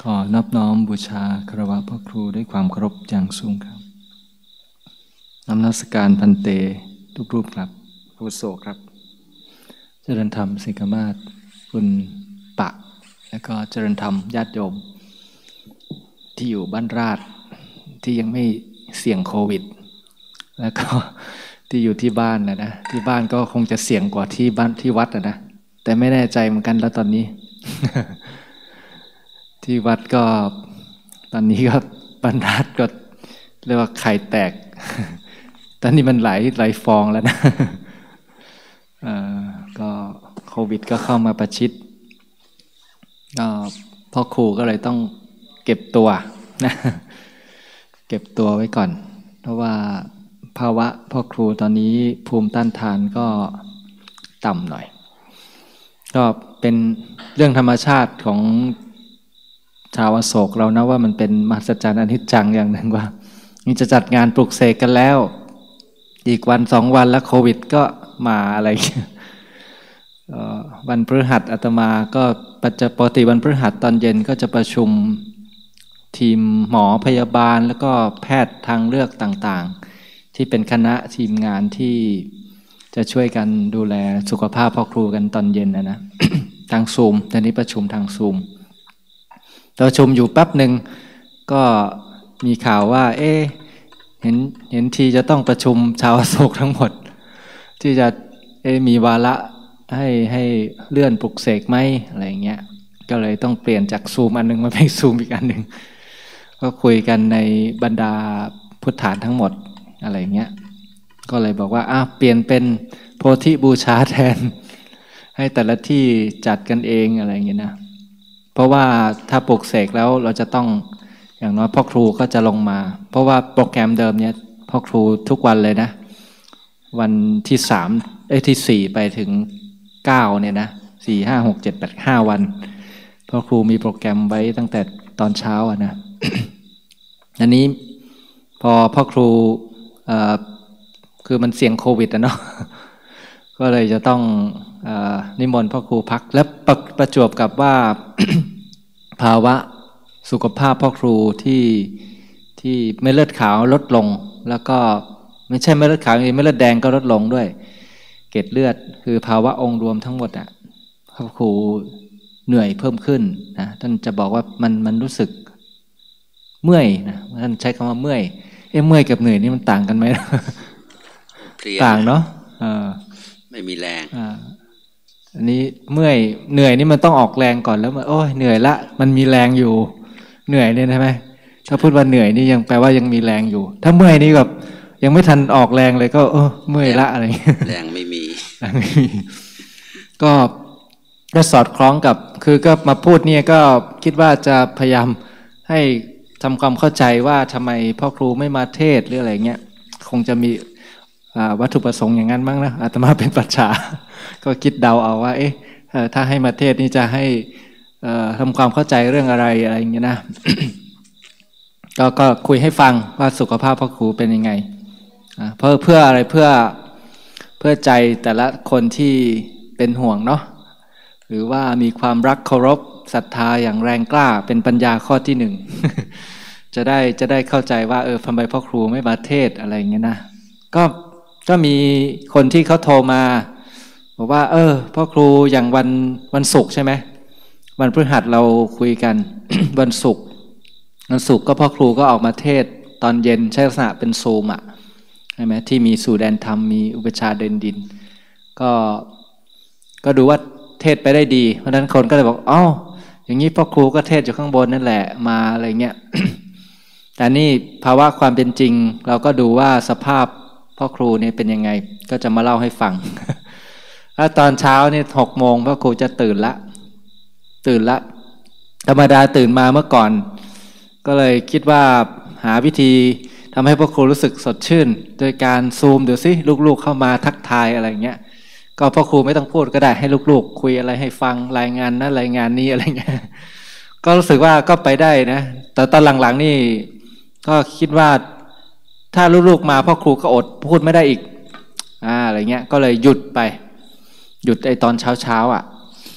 อนอบน้อมบูชาคารวะพระครูด้วยความเคารพอย่างสูงครับนมัสการพันเตทุกรูปครับอาวุโสครับเจริญธรรมสิกขามาศคุณปะและก็เจริญธรรมญาติโยมที่อยู่บ้านราษฎร์ที่ยังไม่เสี่ยงโควิดแล้วก็ที่อยู่ที่บ้านนะที่บ้านก็คงจะเสี่ยงกว่าที่บ้านที่วัดนะแต่ไม่แน่ใจเหมือนกันแล้วตอนนี้ ที่วัดก็ตอนนี้ก็บรรทัดก็เรียกว่าไข่แตก ตอนนี้มันหลายฟองแล้วนะ ก็โควิดก็เข้ามาประชิดพ่อครูก็เลยต้องเก็บตัวนะ เก็บตัวไว้ก่อนเพราะว่าภาวะพ่อครูตอนนี้ภูมิต้านทานก็ต่ำหน่อยก็เป็นเรื่องธรรมชาติของชาวอโศกเรานะว่ามันเป็นมหัศจรรย์อนิจจังอย่างหนึ่งว่านี่จะจัดงานปลุกเสกกันแล้วอีกวัน2 วันแล้วโควิดก็มาอะไร วันพฤหัสอาตมาก็ปกติวันพฤหัสตอนเย็นก็จะประชุมทีมหมอพยาบาลแล้วก็แพทย์ทางเลือกต่างๆที่เป็นคณะทีมงานที่จะช่วยกันดูแลสุขภาพพ่อครูกันตอนเย็นนะ ทางซูมตอนนี้ประชุมทางซูมประชุมอยู่แป๊บหนึ่งก็มีข่าวว่าเห็นทีจะต้องประชุมชาวอโศกทั้งหมดที่จะมีวาระให้เลื่อนปลุกเสกไหมอะไรเงี้ยก็เลยต้องเปลี่ยนจากซูมอันนึงมาเป็นซูมอีกอันหนึ่งก็คุยกันในบรรดาพุทธานทั้งหมดอะไรเงี้ยก็เลยบอกว่าเปลี่ยนเป็นโพธิบูชาแทนให้แต่ละที่จัดกันเองอะไรเงี้ยนะเพราะว่าถ้าปลุกเสกแล้วเราจะต้องอย่างน้อยพ่อครูก็จะลงมาเพราะว่าโปรแกรมเดิมเนี่ยพ่อครูทุกวันเลยนะวันที่ที่4ไปถึง9เนี่ยนะ4 5 6 7 8 5 วันพ่อครูมีโปรแกรมไว้ตั้งแต่ตอนเช้านะ อันนี้พอพ่อครูคือมันเสี่ยงโควิดเนาะ ก็เลยจะต้องนิมนต์พ่อครูพักและประจวบกับว่า ภาวะสุขภาพพ่อครูที่เม็ดเลือดขาวลดลงแล้วก็ไม่ใช่เม็ดเลือดขาวเม็ดเลือดแดงก็ลดลงด้วยเกล็ดเลือดคือภาวะองค์รวมทั้งหมดพ่อครูเหนื่อยเพิ่มขึ้นนะท่านจะบอกว่ามันรู้สึกเมื่อยนะท่านใช้คำว่าเมื่อยเมื่อยกับเหนื่อยนี่มันต่างกันไหม ต่างเนาะไม่มีแรงอันนี้เมื่อยเหนื่อยนี่มันต้องออกแรงก่อนแล้วโอ้ยเหนื่อยละมันมีแรงอยู่เหนื่อยเนี่ยใช่ไหมถ้าพูดว่าเหนื่อยนี่ยังแปลว่ายังมีแรงอยู่ถ้าเมื่อยนี่แบบยังไม่ทันออกแรงเลยก็เมื่อยละอะไรแรงไม่มีแรงไม่มีก็สอดคล้องกับคือก็มาพูดเนี่ยก็คิดว่าจะพยายามให้ทำความเข้าใจว่าทำไมพ่อครูไม่มาเทศหรืออะไรเงี้ยคงจะมีวัตถุประสงค์อย่างนั้นบ้างนะอาตมาเป็นปัจฉาก็คิดเดาเอาว่าถ้าให้มาเทศนี่จะให้ทำความเข้าใจเรื่องอะไรอย่างเงี้ยนะ ก็คุยให้ฟังว่าสุขภาพพ่อครูเป็นยังไงเพื่ออะไรเพื่อใจแต่ละคนที่เป็นห่วงเนาะหรือว่ามีความรักเคารพศรัทธาอย่างแรงกล้าเป็นปัญญาข้อที่ 1 จะได้เข้าใจว่าทำไมพ่อครูไม่มาเทศอะไรอย่างเงี้ยนะก็มีคนที่เขาโทรมาบอกว่าพ่อครูอย่างวันศุกร์ใช่ไหมวันพฤหัสเราคุยกัน วันศุกร์ก็พ่อครูก็ออกมาเทศตอนเย็นใช้ลักษณะเป็นซูมใช่ไหมที่มีสู่แดนธรรมมีอุปชาเดินดินก็ดูว่าเทศไปได้ดีเพราะฉะนั้นคนก็เลยบอกอย่างนี้พ่อครูก็เทศอยู่ข้างบนนั่นแหละมาอะไรเงี้ย แต่นี่ภาวะความเป็นจริงเราก็ดูว่าสภาพพ่อครูเนี่ยเป็นยังไงก็จะมาเล่าให้ฟัง ถ้าตอนเช้าเนี่ย6 โมงพ่อครูจะตื่นละธรรมดาตื่นมาเมื่อก่อนก็เลยคิดว่าหาวิธีทำให้พ่อครูรู้สึกสดชื่นโดยการซูมดูสิลูกๆเข้ามาทักทายอะไรเงี้ยก็พ่อครูไม่ต้องพูดก็ได้ให้ลูกๆคุยอะไรให้ฟังรายงานนั้นรายงานนี้อะไรเงี้ยก็รู้สึกว่าก็ไปได้นะแต่ตอนหลังๆนี่ก็คิดว่าถ้าลูกๆมาพ่อครูก็อดพูดไม่ได้อีกอะไรเงี้ยก็เลยหยุดไอตอนเช้า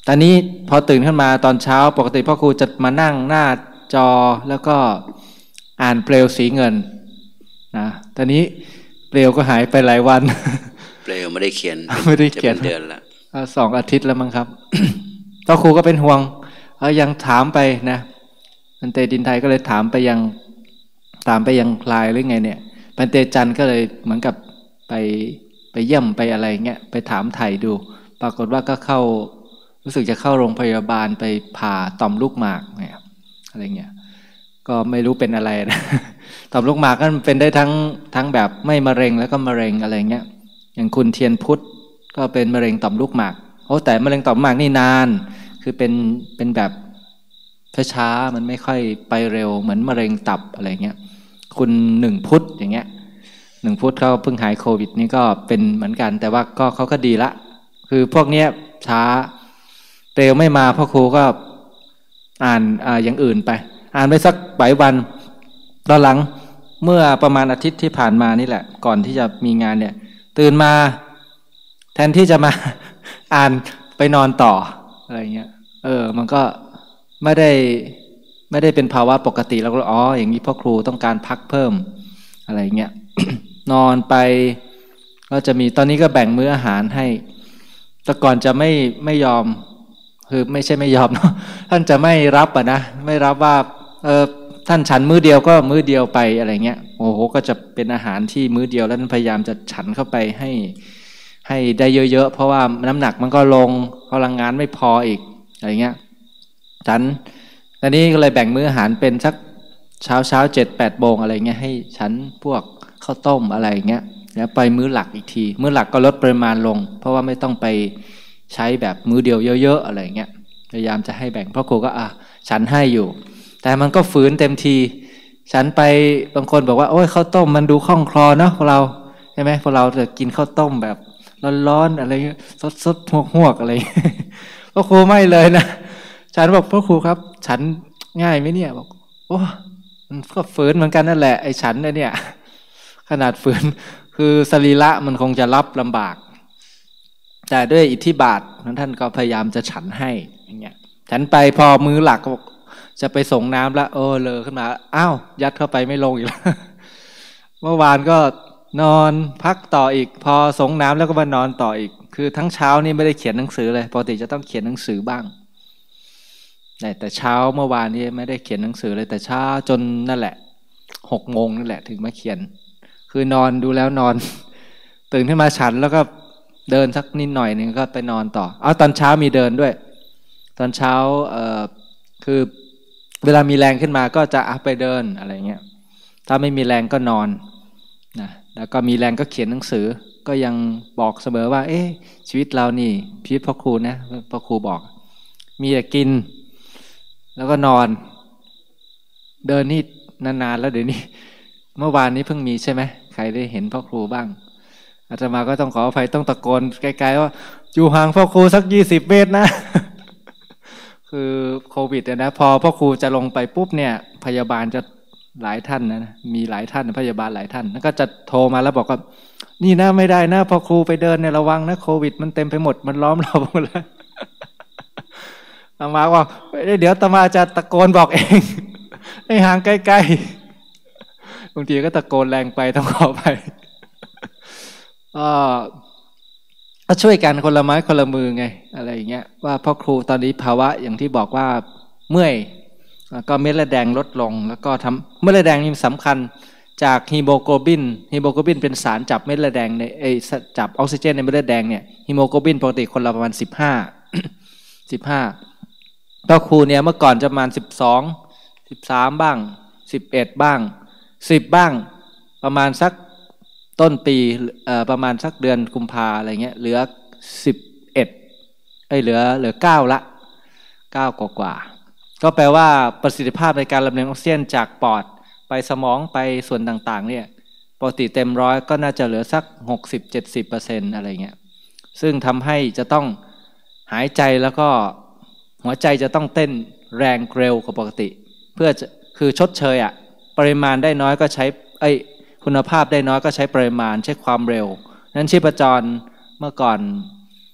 ตอนนี้พอตื่นขึ้นมาตอนเช้าปกติพ่อครูจะมานั่งหน้าจอแล้วก็อ่านเปลวสีเงินนะตอนนี้เปลวก็หายไปหลายวันเปลวไม่ได้เขียนไม่ได้เขียนเดือนละ 2 อาทิตย์แล้วมั้งครับ พ่อครูก็เป็นห่วงยังถามไปนะพันเตดินไทยก็เลยถามไปยังพลายหรือไงเนี่ยพันเตจันก็เลยเหมือนกับไปเยี่ยมไปอะไรเงี้ยไปถามไถ่ดูปรากฏว่าก็เข้ารู้สึกจะเข้าโรงพยาบาลไปผ่าต่อมลูกหมากเนี่ยอะไรเงี้ยก็ไม่รู้เป็นอะไรนะ ต่อมลูกหมากก็เป็นได้ทั้งแบบไม่มะเร็งแล้วก็มะเร็งอะไรเงี้ยอย่างคุณเทียนพุทธก็เป็นมะเร็งต่อมลูกหมากแต่มะเร็งต่อมลูกหมากนี่นานคือเป็นแบบช้าๆมันไม่ค่อยไปเร็วเหมือนมะเร็งตับอะไรเงี้ยคุณหนึ่งพุทธอย่างเงี้ยหนึ่งพุทธเขาเพิ่งหายโควิดนี่ก็เป็นเหมือนกันแต่ว่าก็เขาก็ดีละคือพวกเนี้ยช้าเร็วไม่มาพ่อครูก็อ่านอย่างอื่นไปอ่านไปสักหลายวันตอนหลังเมื่อประมาณอาทิตย์ที่ผ่านมานี่แหละก่อนที่จะมีงานเนี่ยตื่นมาแทนที่จะมาอ่านไปนอนต่ออะไรเงี้ยมันก็ไม่ได้เป็นภาวะปกติแล้วก็อย่างนี้พ่อครูต้องการพักเพิ่มอะไรเงี้ย นอนไปก็จะมีตอนนี้ก็แบ่งมื้ออาหารให้แต่ก่อนจะไม่ยอมคือไม่ใช่ไม่ยอมเนาะท่านจะไม่รับนะไม่รับว่าท่านฉันมื้อเดียวก็มื้อเดียวไปอะไรเงี้ยโอ้โหก็จะเป็นอาหารที่มื้อเดียวแล้วท่านพยายามจะฉันเข้าไปให้ได้เยอะๆเพราะว่าน้ำหนักมันก็ลงพลังงานไม่พออีกอะไรเงี้ยฉันตอนนี้ก็เลยแบ่งมื้ออาหารเป็นสักเช้า7-8 โมงอะไรเงี้ยให้ฉันพวกข้าวต้มอะไรเงี้ยแล้วไปมื้อหลักอีกทีมื้อหลักก็ลดปริมาณลงเพราะว่าไม่ต้องไปใช้แบบมื้อเดียวเยอะๆอะไรเงี้ยพยายามจะให้แบ่งพ่อครูก็ฉันให้อยู่แต่มันก็ฝืนเต็มทีฉันไปบางคนบอกว่าโอ้ยข้าวต้มมันดูคล่องคลอเนาะพวกเราใช่ไหมพวกเราจะกินข้าวต้มแบบร้อนๆอะไรสดๆหวกๆอะไรพ่อครูไม่เลยนะฉันบอกพ่อครูครับฉันง่ายไหมเนี่ยบอกโอ้มันก็ฝืนเหมือนกันนั่นแหละไอ้ฉันเนี่ยขนาดฝืนคือสรีระมันคงจะรับลำบากแต่ด้วยอิทธิบาทท่านก็พยายามจะฉันให้อย่างเงี้ยฉันไปพอมื้อหลักก็จะไปส่งน้ำแล้วเลอขึ้นมายัดเข้าไปไม่ลงอีกแล้ว เมื่อวานก็นอนพักต่ออีกพอส่งน้ำแล้วก็มานอนต่ออีกคือทั้งเช้านี่ไม่ได้เขียนหนังสือเลยปกติจะต้องเขียนหนังสือบ้างแต่เช้าเมื่อวานนี้ไม่ได้เขียนหนังสือเลยแต่เช้าจนนั่นแหละ6 โมงนั่นแหละถึงมาเขียนคือนอนดูแล้วนอนตื่นขึ้นมาฉันแล้วก็เดินสักนิดหน่อยนึงก็ไปนอนต่อตอนเช้ามีเดินด้วยตอนเช้าคือเวลามีแรงขึ้นมาก็จะไปเดินอะไรเงี้ยถ้าไม่มีแรงก็นอนนะแล้วก็มีแรงก็เขียนหนังสือก็ยังบอกเสมอว่าชีวิตเรานี่ชีวิตพ่อครูนะพ่อครูบอกมีแต่กินแล้วก็นอนเดินนี่นานๆแล้วเดี๋ยวนี้เมื่อวานนี้เพิ่งมีใช่ไหมใครได้เห็นพ่อครูบ้างอาตมาก็ต้องขออภัยต้องตะโกนไกลๆว่าอยู่ห่างพ่อครูสัก20 เมตรนะ คือโควิดนะพอพ่อครูจะลงไปปุ๊บเนี่ยพยาบาลจะหลายท่านนะมีหลายท่านพยาบาลหลายท่านแล้วก็จะโทรมาแล้วบอกว่านี่นะไม่ได้นะพ่อครูไปเดินเนี่ยระวังนะโควิดมันเต็มไปหมดมันล้อมเราหมดแล้วอามาบอกเดี๋ยวอาตมาจะตะโกนบอกเองให้ห่างใกล้ๆบางทีก็ตะโกนแรงไปต้องขอไปก็ช่วยกันคนละไม้คนละมือไงอะไรอย่างเงี้ยว่าพ่อครูตอนนี้ภาวะอย่างที่บอกว่าเมื่อยก็เม็ดเลือดแดงลดลงแล้วก็ทำเม็ดเลือดแดงนี่สำคัญจากฮีโมโกลบินเป็นสารจับเม็ดเลือดแดงในจับออกซิเจนในเม็ดเลือดแดงเนี่ยฮีโมโกลบินปกติคนละประมาณ15พ่อครูเนี่ยเมื่อก่อนจะประมาณ12 13บ้าง11บ้าง10บ้างประมาณสักต้นปีประมาณสักเดือนกุมภาอะไรเงี้ยเหลือ11เหลือ9ละ9กว่าก็แปลว่าประสิทธิภาพในการลำเลียงออกซิเจนจากปอดไปสมองไปส่วนต่างๆเนี่ยปกติเต็ม100ก็น่าจะเหลือสัก 60-70% อะไรเงี้ยซึ่งทำให้จะต้องหายใจแล้วก็หัวใจจะต้องเต้นแรงเร็วกว่าปกติเพื่อจะคือชดเชยปริมาณได้น้อยก็ใช้คุณภาพได้น้อยก็ใช้ปริมาณใช้ความเร็วนั้นชีพจรเมื่อก่อน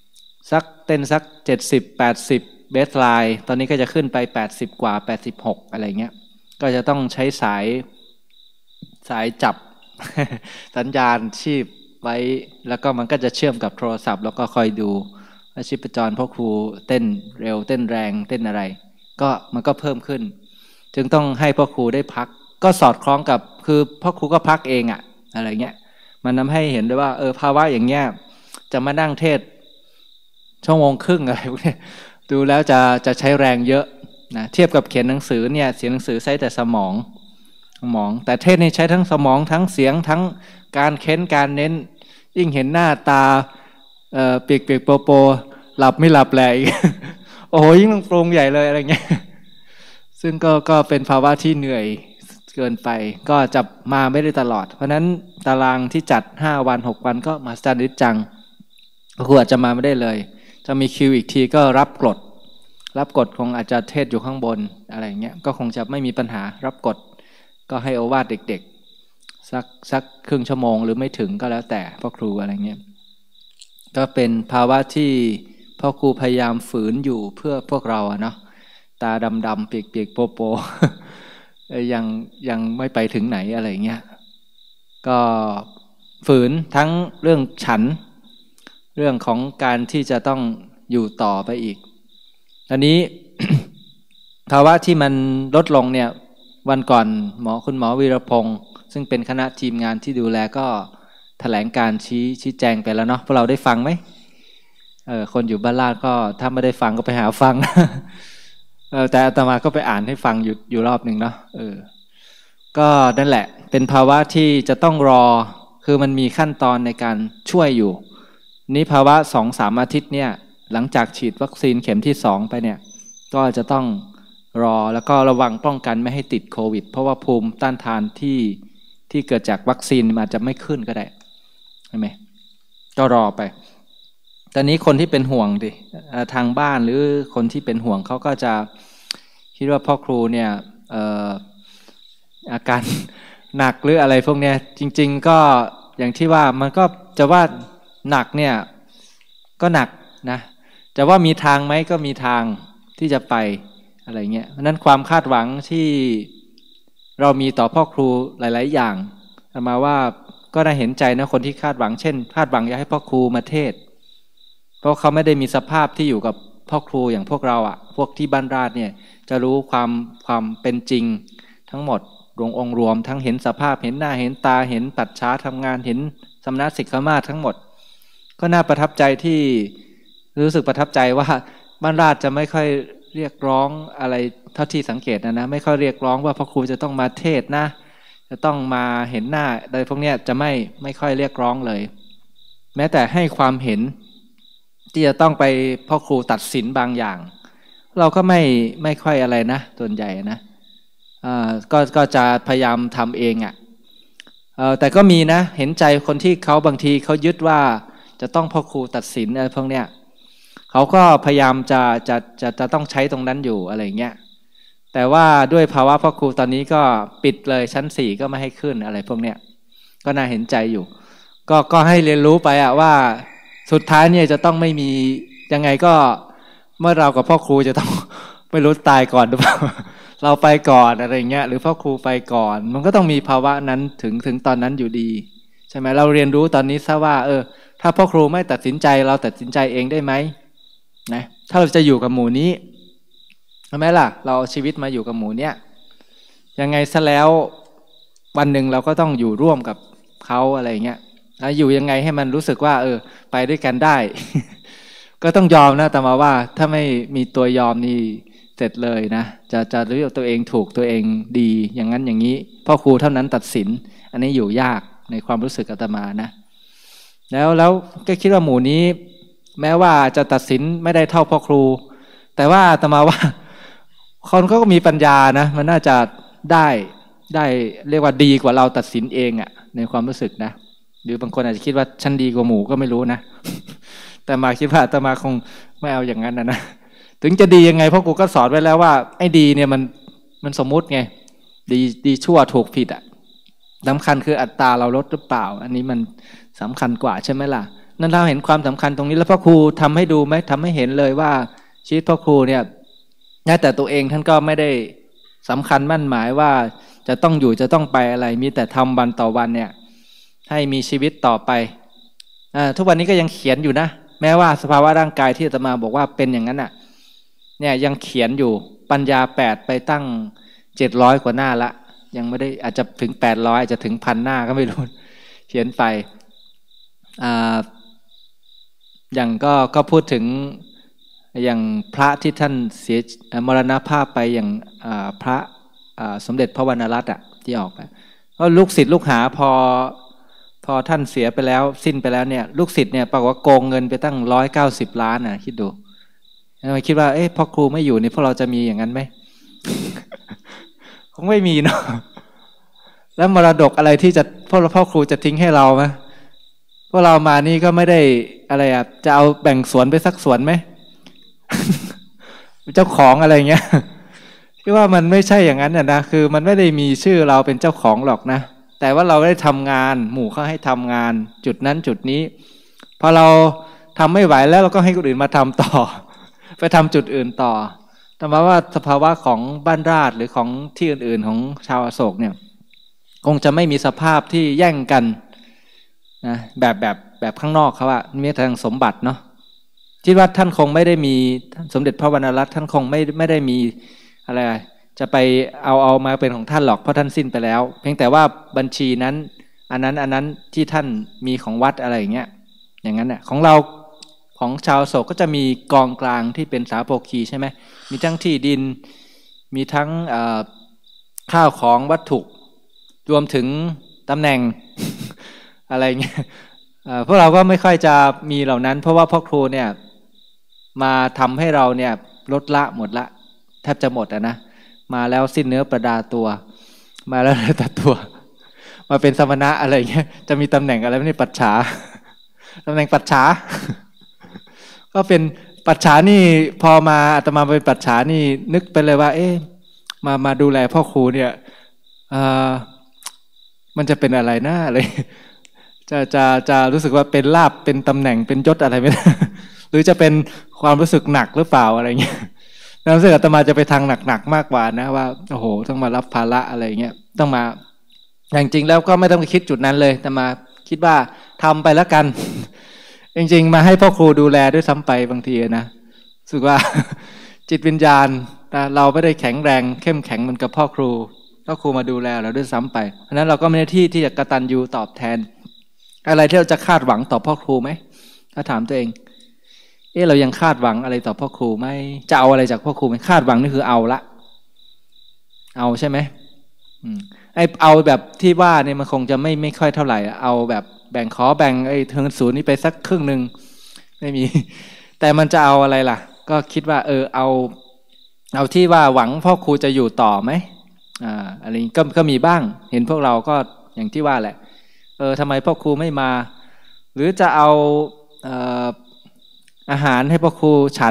เต้นสัก70-80เบสไลน์ตอนนี้ก็จะขึ้นไป80กว่า86อะไรเงี้ยก็จะต้องใช้สายจับ สัญญาณชีพไว้แล้วก็มันก็จะเชื่อมกับโทรศัพท์แล้วก็คอยดูว่าชีพจรพ่อครูเต้นเร็วเต้นแรงเต้นอะไรก็มันก็เพิ่มขึ้นจึงต้องให้พ่อครูได้พักก็สอดคล้องกับคือพ่อครูก็พักเองอะอะไรเงี้ยมันทำให้เห็นด้วยว่าภาวะอย่างเงี้ยจะมานั่งเทศชั่วโมงครึ่งอะไรพวกนี้ดูแล้วจะใช้แรงเยอะนะเทียบกับเขียนหนังสือเนี่ยเสียงหนังสือใช้แต่สมองแต่เทศนี่ใช้ทั้งสมองทั้งเสียงทั้งการเค้นการเน้นยิ่งเห็นหน้าตาเปียกๆโปหลับไม่หลับแหละโอ้โหยิ่งต้องปรุงใหญ่เลยอะไรเงี้ยซึ่งก็เป็นภาวะที่เหนื่อยเกินไปก็จะมาไม่ได้ตลอดเพราะนั้นตารางที่จัด5วัน6วันก็มาสตาร์ดิจังครูอาจจะมาไม่ได้เลยจะมีคิวอีกทีก็รับกฎคงอาจจะเทศอยู่ข้างบนอะไรเงี้ยก็คงจะไม่มีปัญหารับกฎก็ให้โอวาทเด็กๆสักครึ่งชั่วโมงหรือไม่ถึงก็แล้วแต่พ่อครูอะไรเงี้ยก็เป็นภาวะที่พ่อครูพยายามฝืนอยู่เพื่อพวกเราเนาะตาดำๆเปียกๆโปยังไม่ไปถึงไหนอะไรเงี้ยก็ฝืนทั้งเรื่องฉันเรื่องของการที่จะต้องอยู่ต่อไปอีกตอนนี้ ภาวะที่มันลดลงเนี่ยวันก่อนคุณหมอวีรพงศ์ซึ่งเป็นคณะทีมงานที่ดูแลก็แถลงการชี้แจงไปแล้วเนาะพวกเราได้ฟังไหมคนอยู่บ้านลาดก็ถ้าไม่ได้ฟังก็ไปหาฟัง แต่อาตมาก็ไปอ่านให้ฟังอยู่รอบหนึ่งเนาะก็นั่นแหละเป็นภาวะที่จะต้องรอคือมันมีขั้นตอนในการช่วยอยู่นี้ภาวะ 2-3 อาทิตย์เนี่ยหลังจากฉีดวัคซีนเข็มที่2ไปเนี่ยก็จะต้องรอแล้วก็ระวังป้องกันไม่ให้ติดโควิดเพราะว่าภูมิต้านทานที่เกิดจากวัคซีนอาจจะไม่ขึ้นก็ได้ใช่ไหมก็รอไปตอนนี้คนที่เป็นห่วงดิทางบ้านหรือคนที่เป็นห่วงเขาก็จะคิดว่าพ่อครูเนี่ยอาการหนักหรืออะไรพวกเนี้ยจริงๆก็อย่างที่ว่ามันก็จะว่าหนักเนี่ยก็หนักนะจะว่ามีทางไหมก็มีทางที่จะไปอะไรเงี้ยเพราะนั้นความคาดหวังที่เรามีต่อพ่อครูหลายๆอย่างมาว่าก็น่าเห็นใจนะคนที่คาดหวังเช่นคาดหวังอยากให้พ่อครูมาเทศเพราะเขาไม่ได้มีสภาพที่อยู่กับพ่อครูอย่างพวกเราพวกที่บ้านราษฎร์เนี่ยจะรู้ความเป็นจริงทั้งหมดองค์รวมทั้งเห็นสภาพเห็นหน้าเห็นตาเห็นปัจฉาทำงานเห็นสำนักศิกขามาศทั้งหมดก็น่าประทับใจที่รู้สึกประทับใจว่าบ้านราษฎร์จะไม่ค่อยเรียกร้องอะไรเท่าที่สังเกตนะไม่ค่อยเรียกร้องว่าพ่อครูจะต้องมาเทศนะจะต้องมาเห็นหน้าอะไรพวกนี้จะไม่ค่อยเรียกร้องเลยแม้แต่ให้ความเห็นที่จะต้องไปพ่อครูตัดสินบางอย่างเราก็ไม่ค่อยอะไรนะส่วนใหญ่นะก็จะพยายามทำเองแต่ก็มีนะเห็นใจคนที่เขาบางทีเขายึดว่าจะต้องพ่อครูตัดสินอะไรพวกเนี้ยเขาก็พยายามจะต้องใช้ตรงนั้นอยู่อะไรเงี้ยแต่ว่าด้วยภาวะพ่อครูตอนนี้ก็ปิดเลยชั้น4ก็ไม่ให้ขึ้นอะไรพวกเนี้ยก็น่าเห็นใจอยู่ก็ให้เรียนรู้ไปว่าสุดท้ายเนี่ยจะต้องไม่มียังไงก็เมื่อเรากับพ่อครูจะต้องไม่รู้ตายก่อนหรือเปล่าเราไปก่อนอะไรเงี้ยหรือพ่อครูไปก่อนมันก็ต้องมีภาวะนั้นถึงตอนนั้นอยู่ดีใช่ไหมเราเรียนรู้ตอนนี้ซะว่าถ้าพ่อครูไม่ตัดสินใจเราตัดสินใจเองได้ไหมนะถ้าเราจะอยู่กับหมู่นี้ใช่ไหมล่ะเราเอาชีวิตมาอยู่กับหมู่เนี้ยยังไงซะแล้ววันหนึ่งเราก็ต้องอยู่ร่วมกับเขาอะไรเงี้ยอยู่ยังไงให้มันรู้สึกว่าไปด้วยกันได้ ก็ต้องยอมนะแต่มาว่าถ้าไม่มีตัวยอมนี่เสร็จเลยนะจะรู้ว่าตัวเองถูกตัวเองดีอย่างนั้นอย่างนี้พ่อครูเท่านั้นตัดสินอันนี้อยู่ยากในความรู้สึกอาตมานะแล้วก็คิดว่าหมู่นี้แม้ว่าจะตัดสินไม่ได้เท่าพ่อครูแต่ว่าอาตมาว่าคนก็มีปัญญานะมันน่าจะได้เรียกว่าดีกว่าเราตัดสินเองในความรู้สึกนะหรือบางคนอาจจะคิดว่าฉันดีกว่าหมู่ก็ไม่รู้นะแต่มาคิดว่าอาตมาคงไม่เอาอย่างนั้นนะถึงจะดียังไงพ่อครูก็สอนไว้แล้วว่าไอ้ดีเนี่ยมันสมมุติไงดีชั่วถูกผิดสำคัญคืออัตตาเราลดหรือเปล่าอันนี้มันสำคัญกว่าใช่ไหมล่ะนั่นเราเห็นความสำคัญตรงนี้แล้วพ่อครูทำให้ดูไหมทำให้เห็นเลยว่าชีวิตพ่อครูเนี่ยแม้แต่ตัวเองท่านก็ไม่ได้สำคัญมั่นหมายว่าจะต้องอยู่จะต้องไปอะไรมีแต่ทำวันต่อวันเนี่ยให้มีชีวิตต่อไปทุกวันนี้ก็ยังเขียนอยู่นะแม้ว่าสภาวะร่างกายที่อาตมาบอกว่าเป็นอย่างนั้นน่ะเนี่ยยังเขียนอยู่ปัญญา8ไปตั้ง700กว่าหน้าละยังไม่ได้อาจจะถึง800อาจจะถึง1,000หน้าก็ไม่รู้เขียนไปอย่างก็พูดถึงอย่างพระที่ท่านเสียมรณภาพไปอย่างพระสมเด็จพระวรรณรัตน์ที่ออกไปก็ลูกศิษย์ลูกหาพอท่านเสียไปแล้วสิ้นไปแล้วเนี่ยลูกศิษย์เนี่ยปรากฏว่าโกงเงินไปตั้ง190 ล้านนะคิดดูเราคิดว่าพ่อครูไม่อยู่นี่พวกเราจะมีอย่างนั้นไหม คงไม่มีเนาะแล้วมรดกอะไรที่จะพ่อครูจะทิ้งให้เราไหมพวกเรามานี่ก็ไม่ได้อะไรจะเอาแบ่งสวนไปสักสวนไหม เจ้าของอะไรเงี้ยคิดว่ามันไม่ใช่อย่างนั้นนะคือมันไม่ได้มีชื่อเราเป็นเจ้าของหรอกนะแต่ว่าเราได้ทำงานหมู่เขาให้ทำงานจุดนั้นจุดนี้พอเราทำไม่ไหวแล้วเราก็ให้คนอื่นมาทำต่อ ไปทำจุดอื่นต่อแต่ว่าสภาวะของบ้านราษฎร์หรือของที่อื่นๆของชาวอโศกเนี่ยคงจะไม่มีสภาพที่แย่งกันนะแบบข้างนอกเขาอะมีทางสมบัติเนาะคิดว่าท่านคงไม่ได้มีสมเด็จพระวรรณรัตน์ท่านคงไม่ได้มีอะไรจะไปเอามาเป็นของท่านหรอกเพราะท่านสิ้นไปแล้วเพียงแต่ว่าบัญชีนั้นอันนั้นที่ท่านมีของวัดอะไรอย่างเงี้ยอย่างนั้นเนี่ยของเราของชาวโศกก็จะมีกองกลางที่เป็นสาโภคีใช่ไหมมีทั้งที่ดินมีทั้งข้าวของวัตถุรวมถึงตำแหน่ง อะไรเงี้ยพวกเราก็ไม่ค่อยจะมีเหล่านั้นเพราะว่าพ่อครูเนี่ยมาทำให้เราเนี่ยลดละหมดละแทบจะหมดนะมาแล้วสิ้นเนื้อประดาตัวมาแล้วแต่ตัวมาเป็นสมณะอะไรเงี้ยจะมีตำแหน่งอะไรไม่ได้ปัจฉาตำแหน่งปัจฉา ก็เป็นปัจฉานี่พอมาอาตมาเป็นปัจฉานี่นึกไปเลยว่ามาดูแลพ่อครูเนี่ยมันจะเป็นอะไรนะอะไรจะรู้สึกว่าเป็นลาภเป็นตำแหน่งเป็นยศอะไรไม่ได้ หรือจะเป็นความรู้สึกหนักหรือเปล่าอะไรเงี้ยรู้สึกอาตมาจะไปทางหนักมากกว่านะว่าโอ้โหต้องมารับภาระอะไรเงี้ยต้องมาอย่างจริงแล้วก็ไม่ต้องไปคิดจุดนั้นเลยแต่มาคิดว่าทำไปแล้วกัน จริงๆมาให้พ่อครูดูแลด้วยซ้ำไปบางทีนะรู้สึกว่า จิตวิญญาณเราไม่ได้แข็งแรงเข้มแข็งเหมือนกับพ่อครูมาดูแลเราด้วยซ้ำไปเพราะนั้นเราก็มีหน้าที่ที่จะกตัญญูตอบแทนอะไรที่เราจะคาดหวังต่อพ่อครูไหมถ้าถามตัวเองเรายังคาดหวังอะไรต่อพ่อครูไหมจะเอาอะไรจากพ่อครูไหมคาดหวังนี่คือเอาละเอาใช่ไหมเอาแบบที่ว่าเนี่ยมันคงจะไม่ค่อยเท่าไหร่เอาแบบแบ่งเทิงศูนย์นี้ไปสักครึ่งหนึ่งไม่มีแต่มันจะเอาอะไรล่ะก็คิดว่าเอาที่ว่าหวังพ่อครูจะอยู่ต่อไหมอะไรก็มีบ้างเห็นพวกเราก็อย่างที่ว่าแหละทำไมพ่อครูไม่มาหรือจะเอาอาหารให้พ่อครูฉัน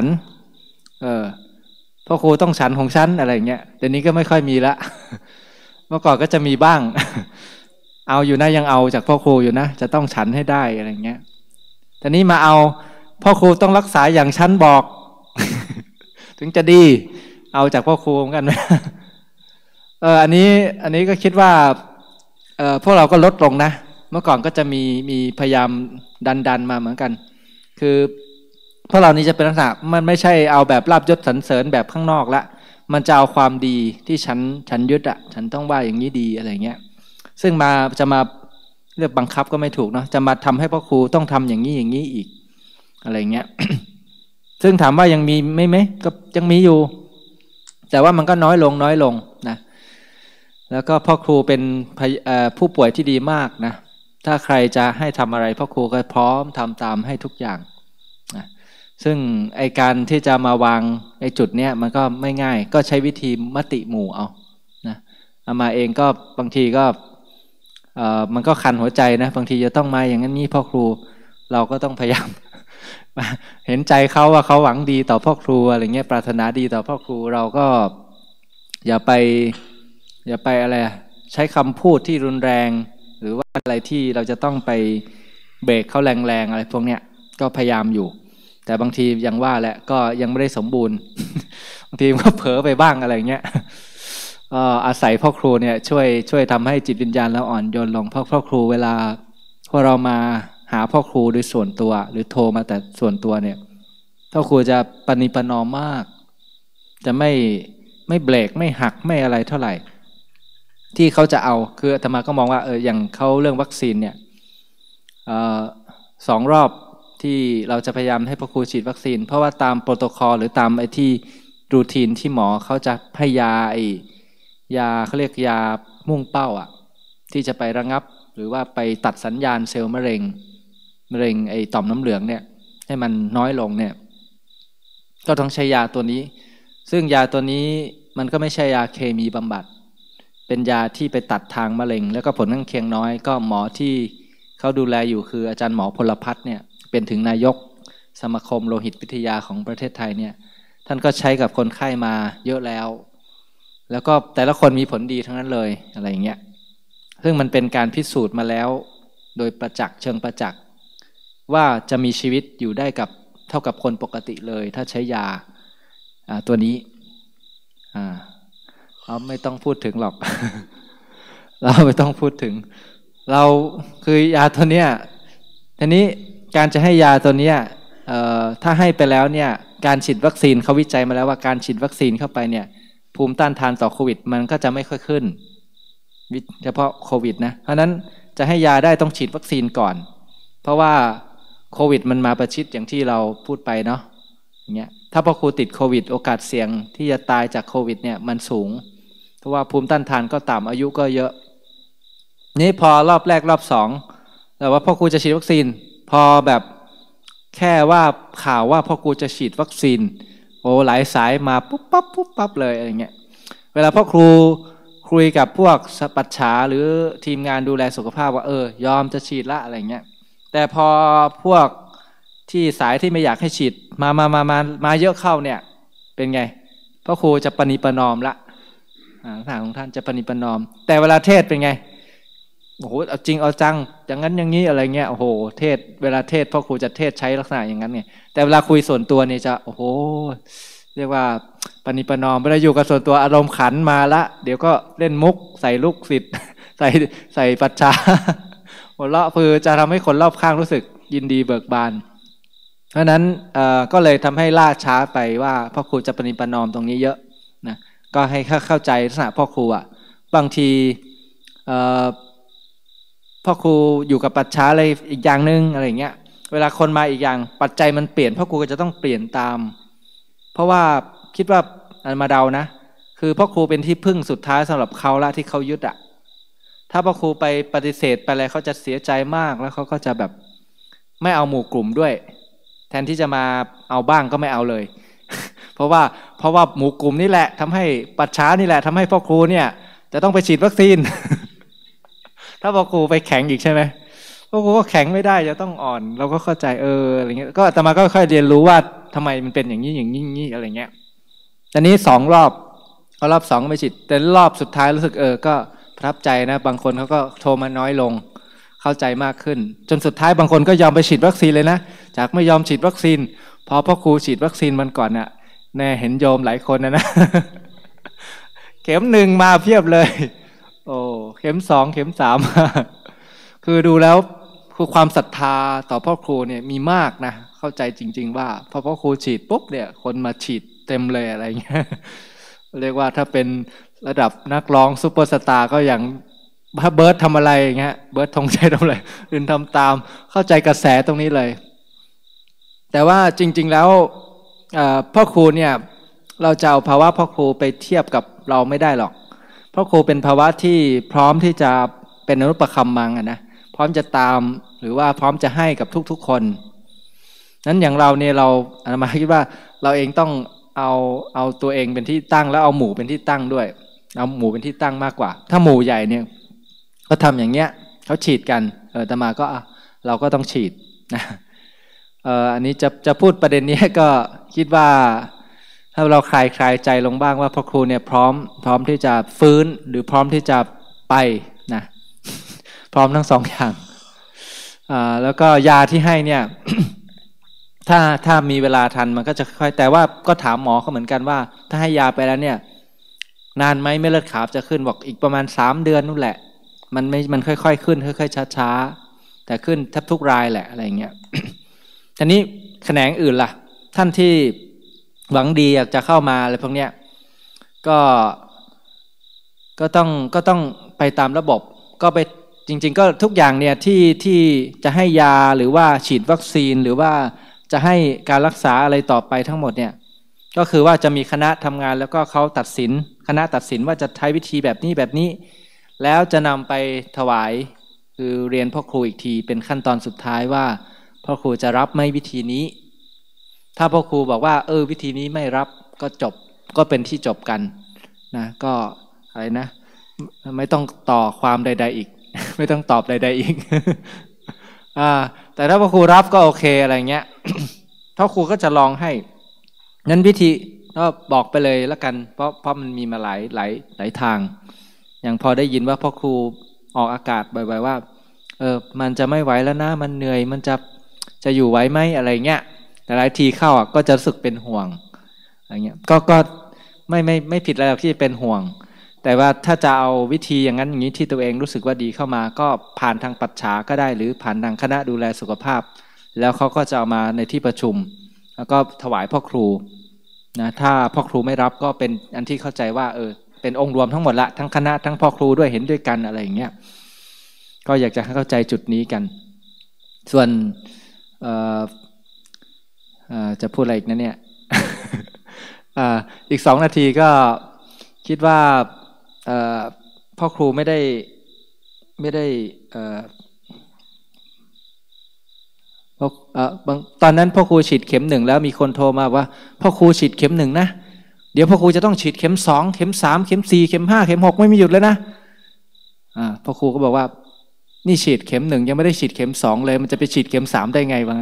พ่อครูต้องฉันของฉันอะไรเงี้ยเดี๋ยวนี้ก็ไม่ค่อยมีละ เมื่อก่อนก็จะมีบ้าง เอาอยู่นะยังเอาจากพ่อครูอยู่นะจะต้องฉันให้ได้อะไรเงี้ยแต่นี้มาเอาพ่อครูต้องรักษาอย่างฉันบอก ถึงจะดีเอาจากพ่อครูเหมือนกันไหม อันนี้ก็คิดว่าพวกเราก็ลดลงนะเมื่อก่อนก็จะมีพยายามดันมาเหมือนกันคือพวกเรานี้จะเป็นลักษณะมันไม่ใช่เอาแบบลาภยศสรรเสริญแบบข้างนอกละมันจะเอาความดีที่ฉันยึดฉันต้องว่าอย่างนี้ดีอะไรเงี้ยซึ่งจะมาเรียกบังคับก็ไม่ถูกเนาะจะมาทำให้พ่อครูต้องทำอย่างนี้อีกอะไรเงี้ย ซึ่งถามว่ายังมีไหมก็ยังมีอยู่แต่ว่ามันก็น้อยลงนะแล้วก็พ่อครูเป็นผู้ป่วยที่ดีมากนะถ้าใครจะให้ทำอะไรพ่อครูก็พร้อมทำตามให้ทุกอย่างนะซึ่งไอการที่จะมาวางไอจุดเนี้ยมันก็ไม่ง่ายก็ใช้วิธีมติหมู่เอานะเอามาเองก็บางทีก็มันก็คันหัวใจนะบางทีจะต้องมาอย่างนั้นนี่พ่อครูเราก็ต้องพยายาม เห็นใจเขาว่าเขาหวังดีต่อพ่อครูอะไรเงี้ยปรารถนาดีต่อพ่อครูเราก็อย่าไปอะไรใช้คำพูดที่รุนแรงหรือว่าอะไรที่เราจะต้องไปเบรกเขาแรงๆอะไรพวกเนี้ยก็พยายามอยู่แต่บางทียังว่าแหละก็ยังไม่ได้สมบูรณ์ บางทีก็เผลอไปบ้างอะไรเงี้ยอาศัยพ่อครูเนี่ยช่วยทำให้จิตวิญญาณเราอ่อนโยนลงเพราะพ่อครูเวลาพอเรามาหาพ่อครูโดยส่วนตัวหรือโทรมาแต่ส่วนตัวเนี่ยพ่อครูจะปณิปนอมมากจะไม่เบรกไม่หักไม่อะไรเท่าไหร่ที่เขาจะเอาคืออาตมาก็มองว่าอย่างเขาเรื่องวัคซีนเนี่ย2 รอบที่เราจะพยายามให้พ่อครูฉีดวัคซีนเพราะว่าตามโปรโตคอลหรือตามไอ้ที่รูทีนที่หมอเขาจะให้ยาเขาเรียกยามุ่งเป้าที่จะไประงับหรือว่าไปตัดสัญญาณเซลล์มะเร็งไอ้ต่อมน้ำเหลืองเนี่ยให้มันน้อยลงเนี่ยก็ต้องใช้ยาตัวนี้ซึ่งยาตัวนี้มันก็ไม่ใช่ยาเคมีบำบัดเป็นยาที่ไปตัดทางมะเร็งแล้วก็ผลข้างเคียงน้อยก็หมอที่เขาดูแลอยู่คืออาจารย์หมอพลพัฒน์เนี่ยเป็นถึงนายกสมาคมโลหิตวิทยาของประเทศไทยเนี่ยท่านก็ใช้กับคนไข้มาเยอะแล้วก็แต่ละคนมีผลดีทั้งนั้นเลยอะไรอย่างเงี้ยซึ่งมันเป็นการพิสูจน์มาแล้วโดยประจักษ์เชิงประจักษ์ว่าจะมีชีวิตอยู่ได้กับเท่ากับคนปกติเลยถ้าใช้ยาตัวนี้เราไม่ต้องพูดถึงหรอก เราไม่ต้องพูดถึงเราคือยาตัวเนี้ยทีนี้การจะให้ยาตัวเนี้ยถ้าให้ไปแล้วเนี่ยการฉีดวัคซีนเขาวิจัยมาแล้วว่าการฉีดวัคซีนเข้าไปเนี่ยภูมิต้านทานต่อโควิดมันก็จะไม่ค่อยขึ้นเฉพาะโควิดนะเพราะนั้นจะให้ยาได้ต้องฉีดวัคซีนก่อนเพราะว่าโควิดมันมาประชิดอย่างที่เราพูดไปเนาะอย่างเงี้ยถ้าพ่อครูติดโควิดโอกาสเสี่ยงที่จะตายจากโควิดเนี่ยมันสูงเพราะว่าภูมิต้านทานก็ต่ำอายุก็เยอะนี่พอรอบแรกรอบ2แต่ว่าพ่อครูจะฉีดวัคซีนพอแบบแค่ว่าข่าวว่าพ่อครูจะฉีดวัคซีนโอ้หลายสายมาปุ๊บปั๊บเลยอะไรเงี้ยเวลาพ่อครูคุยกับพวกปัจฉาหรือทีมงานดูแลสุขภาพว่ายอมจะฉีดละอะไรเงี้ยแต่พอพวกที่สายที่ไม่อยากให้ฉีดมาเยอะเข้าเนี่ยเป็นไงพ่อครูจะปณิปนอมละทางของท่านจะปณิปนอมแต่เวลาเทศเป็นไงโอ้โหเอาจริงเอาจังอย่างนั้นอย่างนี้อะไรเงี้ยโอ้โหเทศเวลาเทศพ่อครูจะเทศใช้ลักษณะอย่างนั้นไงแต่เวลาคุยส่วนตัวเนี่ยจะโอ้โหเรียกว่าปณิปนอมเวลาอยู่กับส่วนตัวอารมณ์ขันมาละเดี๋ยวก็เล่นมุกใส่ลูกศิษย์ใส่ปัจฉาหัวเราะคือจะทำให้คนรอบข้างรู้สึกยินดีเบิกบานเพราะนั้นก็เลยทำให้ล่าช้าไปว่าพ่อครูจะปณิปนอมตรงนี้เยอะนะก็ให้เข้าใจลักษณะพ่อครูบางทีพ่อครูอยู่กับปัจฉาอะไรอีกอย่างนึงอะไรอย่างเงี้ยเวลาคนมาอีกอย่างปัจจัยมันเปลี่ยนพ่อครูก็จะต้องเปลี่ยนตามเพราะว่าคิดว่ามาเดานะคือพ่อครูเป็นที่พึ่งสุดท้ายสำหรับเขาละที่เขายึดถ้าพ่อครูไปปฏิเสธไปอะไรเขาจะเสียใจมากแล้วเขาก็จะแบบไม่เอาหมู่กลุ่มด้วยแทนที่จะมาเอาบ้างก็ไม่เอาเลย เพราะว่าหมู่กลุ่มนี่แหละทำให้ปัจฉานี่แหละทำให้พ่อครูเนี่ยจะต้องไปฉีดวัคซีน ถ้าพ่อครูไปแข็งอีกใช่ไหมพ่อครูก็แข็งไม่ได้จะต้องอ่อนเราก็เข้าใจอะไรเงี้ยก็อาตมาก็ค่อยเรียนรู้ว่าทำไมมันเป็นอย่างนี้อะไรเงี้ยตอนนี้2 รอบรอบ2ก็ไม่ฉีดแต่รอบสุดท้ายรู้สึกก็ประทับใจนะบางคนเขาก็โทรมาน้อยลงเข้าใจมากขึ้นจนสุดท้ายบางคนก็ยอมไปฉีดวัคซีนเลยนะจากไม่ยอมฉีดวัคซีนพอพ่อครูฉีดวัคซีนมันก่อนน่ะแน่เห็นโยมหลายคนนะ เข็ม1มาเพียบเลยโอ้เข็ม2เข็ม3 คือดูแล้วคือความศรัทธาต่อพ่อครูเนี่ยมีมากนะเข้าใจจริงๆว่าพอพ่อครูฉีดปุ๊บเนี่ยคนมาฉีดเต็มเลยอะไรเงี้ยเรียกว่าถ้าเป็นระดับนักร้องซุปเปอร์สตาร์ก็อย่างเบิร์ดทำอะไรอย่างเงี้ยเบิร์ดธงชัยทำอะไรอื่นทำตามเข้าใจกระแสตรงนี้เลยแต่ว่าจริงๆแล้วพ่อครูเนี่ยเราจะเอาภาวะพ่อครูไปเทียบกับเราไม่ได้หรอกพ่อครูเป็นภาวะที่พร้อมที่จะเป็นอนุปคัมมังนะพร้อมจะตามหรือว่าพร้อมจะให้กับทุกๆคนนั้นอย่างเราเนี่ยเราอามาคิดว่าเราเองต้องเอาตัวเองเป็นที่ตั้งแล้วเอาหมู่เป็นที่ตั้งด้วยเอาหมู่เป็นที่ตั้งมากกว่าถ้าหมู่ใหญ่เนี่ยก็ทำอย่างเงี้ยเขาฉีดกันอาตมาก็เราก็ต้องฉีดนะอันนี้จะพูดประเด็นนี้ก็คิดว่าถ้าเราคลายใจลงบ้างว่าพ่อครูเนี่ยพร้อมที่จะฟื้นหรือพร้อมที่จะไปนะพร้อมทั้ง2 อย่างแล้วก็ยาที่ให้เนี่ย ถ้ามีเวลาทันมันก็จะค่อยแต่ว่าก็ถามหมอเขาเหมือนกันว่าถ้าให้ยาไปแล้วเนี่ยนานไหมเม็ดเลือดขาวจะขึ้นบอกอีกประมาณ3 เดือนนู่นแหละมันค่อยๆขึ้นค่อยๆช้าๆแต่ขึ้นแทบทุกรายแหละอะไรเงี้ย ทีนี้แขนงอื่นล่ะท่านที่หวังดีอยากจะเข้ามาอะไรพวกเนี้ยก็ต้องไปตามระบบก็ไปจริงๆก็ทุกอย่างเนี่ยที่จะให้ยาหรือว่าฉีดวัคซีนหรือว่าจะให้การรักษาอะไรต่อไปทั้งหมดเนี่ยก็คือว่าจะมีคณะทำงานแล้วก็เขาตัดสินคณะตัดสินว่าจะใช้วิธีแบบนี้แล้วจะนำไปถวายคือเรียนพ่อครูอีกทีเป็นขั้นตอนสุดท้ายว่าพ่อครูจะรับไหมวิธีนี้ถ้าพ่อครูบอกว่าวิธีนี้ไม่รับก็จบก็เป็นที่จบกันนะก็อะไรนะไม่ต้องต่อความใดๆอีก ไม่ต้องตอบใดๆอีก แต่ถ้าพ่อครูรับก็โอเคอะไรเงี้ย พ่อครูก็จะลองให้นั้นวิธีก็บอกไปเลยแล้วกันเพราะมันมีมาหลายทางอย่างพอได้ยินว่าพ่อครูออกอากาศบ่อยๆว่ามันจะไม่ไหวแล้วนะมันเหนื่อยมันจะอยู่ไหวไหมอะไรเงี้ยแต่หลายทีเข้าก็จะรู้สึกเป็นห่วงอะไรเงี้ยก็ไม่ผิดอะไรหรอกที่เป็นห่วงแต่ว่าถ้าจะเอาวิธีอย่างนั้นอย่างนี้ที่ตัวเองรู้สึกว่าดีเข้ามาก็ผ่านทางปัจฉาก็ได้หรือผ่านทางคณะดูแลสุขภาพแล้วเขาก็จะเอามาในที่ประชุมแล้วก็ถวายพ่อครูนะถ้าพ่อครูไม่รับก็เป็นอันที่เข้าใจว่าเป็นองค์รวมทั้งหมดละทั้งคณะทั้งพ่อครูด้วยเห็นด้วยกันอะไรอย่างเงี้ยก็อยากจะให้เข้าใจจุดนี้กันส่วนจะพูดอะไรอีกนะเนี่ย อีก2 นาทีก็คิดว่าพ่อครูไม่ได้ตอนนั้นพ่อครูฉีดเข็ม1แล้วมีคนโทรมาว่าพ่อครูฉีดเข็ม1นะเดี๋ยวพ่อครูจะต้องฉีดเข็ม2เข็ม3เข็ม4เข็ม5เข็ม6ไม่มีหยุดเลยนะพ่อครูก็บอกว่านี่ฉีดเข็ม1ยังไม่ได้ฉีดเข็ม2เลยมันจะไปฉีดเข็ม3ได้ไงวะ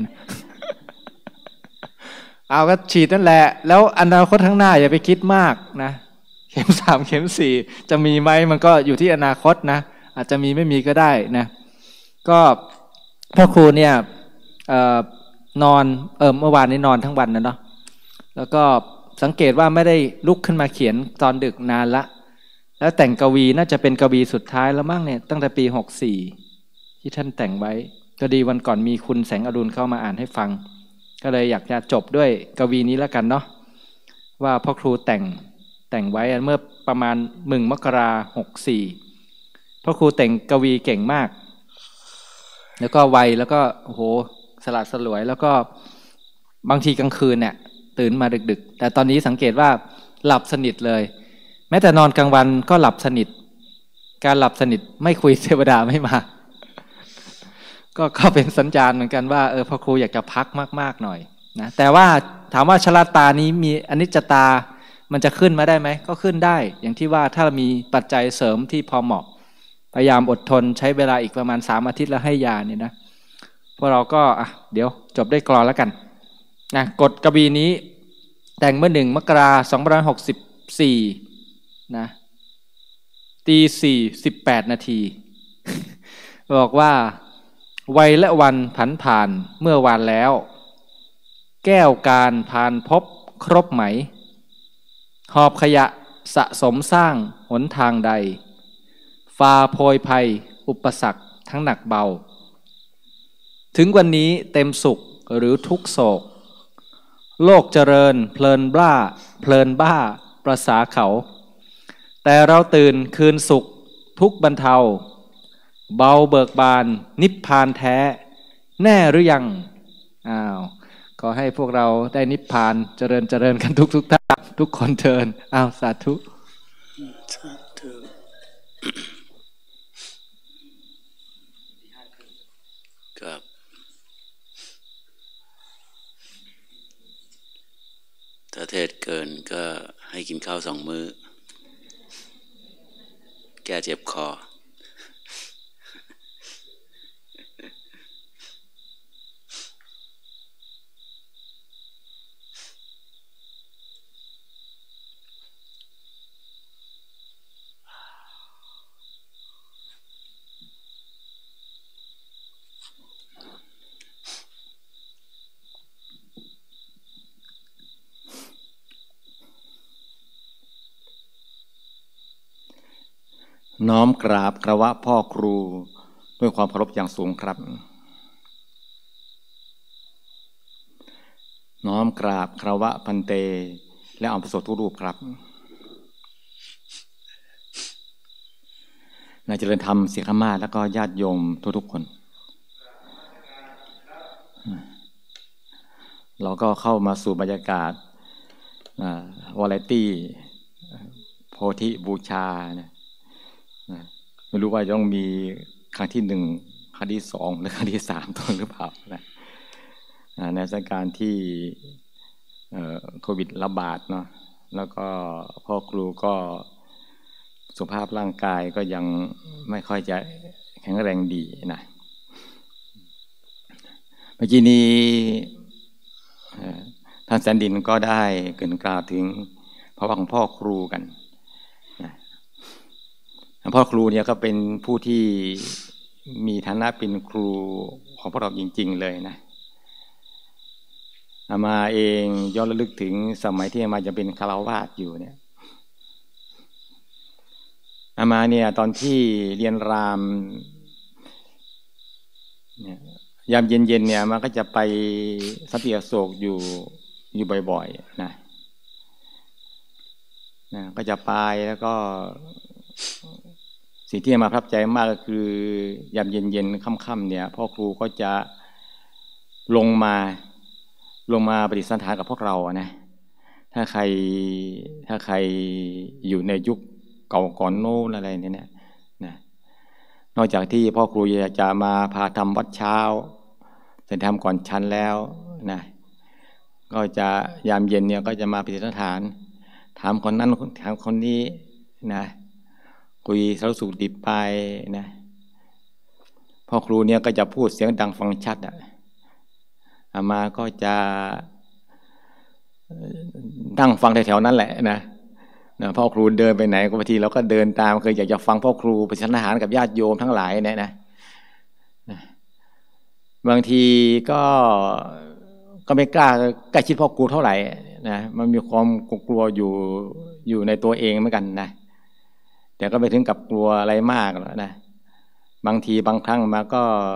เอาก็ฉีดนั่นแหละแล้วอนาคตข้างหน้าอย่าไปคิดมากนะเข็ม3เข็ม4จะมีไหมมันก็อยู่ที่อนาคตนะอาจจะมีไม่มีก็ได้นะก็พ่อครูเนี่ยนอนเมื่อวานนี้นอนทั้งวันนะเนาะแล้วก็สังเกตว่าไม่ได้ลุกขึ้นมาเขียนตอนดึกนานละแล้วแต่งกวีน่าจะเป็นกวีสุดท้ายแล้วมั้งเนี่ยตั้งแต่ปี64ที่ท่านแต่งไว้ก็ดีวันก่อนมีคุณแสงอรุณเข้ามาอ่านให้ฟังก็เลยอยากจะจบด้วยกวีนี้แล้วกันเนาะว่าพ่อครูแต่งไว้เมื่อประมาณ1 มกราคม 64พ่อครูแต่งกวีเก่งมากแล้วก็ไวแล้วก็โอ้โหสละสลวยแล้วก็บางทีกลางคืนเนี่ยตื่นมาดึกๆแต่ตอนนี้สังเกตว่าหลับสนิทเลยแม้แต่นอนกลางวันก็หลับสนิทการหลับสนิทไม่คุยเทวดาไม่มาก็เป็นสัญญาณเหมือนกันว่าพ่อครูอยากจะพักมากๆหน่อยนะแต่ว่าถามว่าชราตานี้มีอนิจจตามันจะขึ้นมาได้ไหมก็ขึ้นได้อย่างที่ว่าถ้ามีปัจจัยเสริมที่พอเหมาะพยายามอดทนใช้เวลาอีกประมาณ3 อาทิตย์แล้วให้ยาเนี่ยนะพวกเราก็เดี๋ยวจบได้กลอนแล้วกันนะกฎกบีนี้แต่งเมื่อ1 มกราคม 2564นะ4:18 นาทีบอกว่าวัยและวันผันผ่านเมื่อวานแล้วแก้วการผ่านพบครบไหมหอบขยะสะสมสร้างหนทางใดฝ่าโพยภัยอุปสรรคทั้งหนักเบาถึงวันนี้เต็มสุขหรือทุกโศกโลกเจริญเพลินบ้าประสาเขาแต่เราตื่นคืนสุขทุกบรรเทาเบาเบิกบานนิพพานแท้แน่หรือยังขอให้พวกเราได้นิพพานเจริญกันทุกท่านทุกคนเทินสาธุครับถ้าเทศเกินก็ให้กินข้าว2 มื้อแก้เจ็บคอน้อมกราบกระวะพ่อครูด้วยความเคารพอย่างสูงครับน้อมกราบกระวะพันเตและอัมพโสทุกรูปครับนายเจริญธรรมศิกขามาศแล้วก็ญาติโยมทุกๆคนเราก็เข้ามาสู่บรรยากาศวาไรตี้โพธิบูชานะไม่รู้ว่าต้องมีครั้งที่1ครั้งที่2หรือครั้งที่3ต้นหรือเปล่านะในสถานการณ์ที่โควิดระบาดเนาะแล้วก็พ่อครูก็สุขภาพร่างกายก็ยังไม่ค่อยจะแข็งแรงดีนะเมื่อกี้นี้ท่านแสนดินก็ได้เกริ่นกล่าวถึงภาวะของพ่อครูกันนะพ่อครูเนี่ยก็เป็นผู้ที่มีฐานะเป็นครูของพวกเราจริงๆเลยนะอามาเองย้อนระลึกถึงสมัยที่อามาจะเป็นคฤหัสถ์อยู่เนี่ยอามาเนี่ยตอนที่เรียนรามเนี่ยยามเย็นๆเนี่ยอามาก็จะไปสันติอโศกอยู่บ่อยๆนะก็จะไปแล้วก็สิ่งที่อามาประทับใจมากก็คือยามเย็นๆค่ำๆเนี่ยพ่อครูก็จะลงมาปฏิสันถานกับพวกเรานะถ้าใครอยู่ในยุคเก่าก่อนโน้นอะไรเนี่ยนะนอกจากที่พ่อครูจะมาพาทำวัดเช้าเสร็จทำก่อนชั้นแล้วนะก็จะยามเย็นเนี่ยก็จะมาปฏิสันถานถามคนนั้นถามคนนี้นะคุยสารสุขดิบไปนะพ่อครูเนี่ยก็จะพูดเสียงดังฟังชัดอามาก็จะนั่งฟังแถวๆนั้นแหละนะพ่อครูเดินไปไหนก็บางทีเราก็เดินตามเคยอยากจะฟังพ่อครูปฏิสันถานกับญาติโยมทั้งหลายเนี่ยนะบางทีก็ไม่กล้าใกล้ชิดพ่อครูเท่าไหร่นะมันมีความกลัวอยู่ในตัวเองเหมือนกันนะแต่ก็ไม่ถึงกับกลัวอะไรมากหรอกนะบางทีบางครั้งมา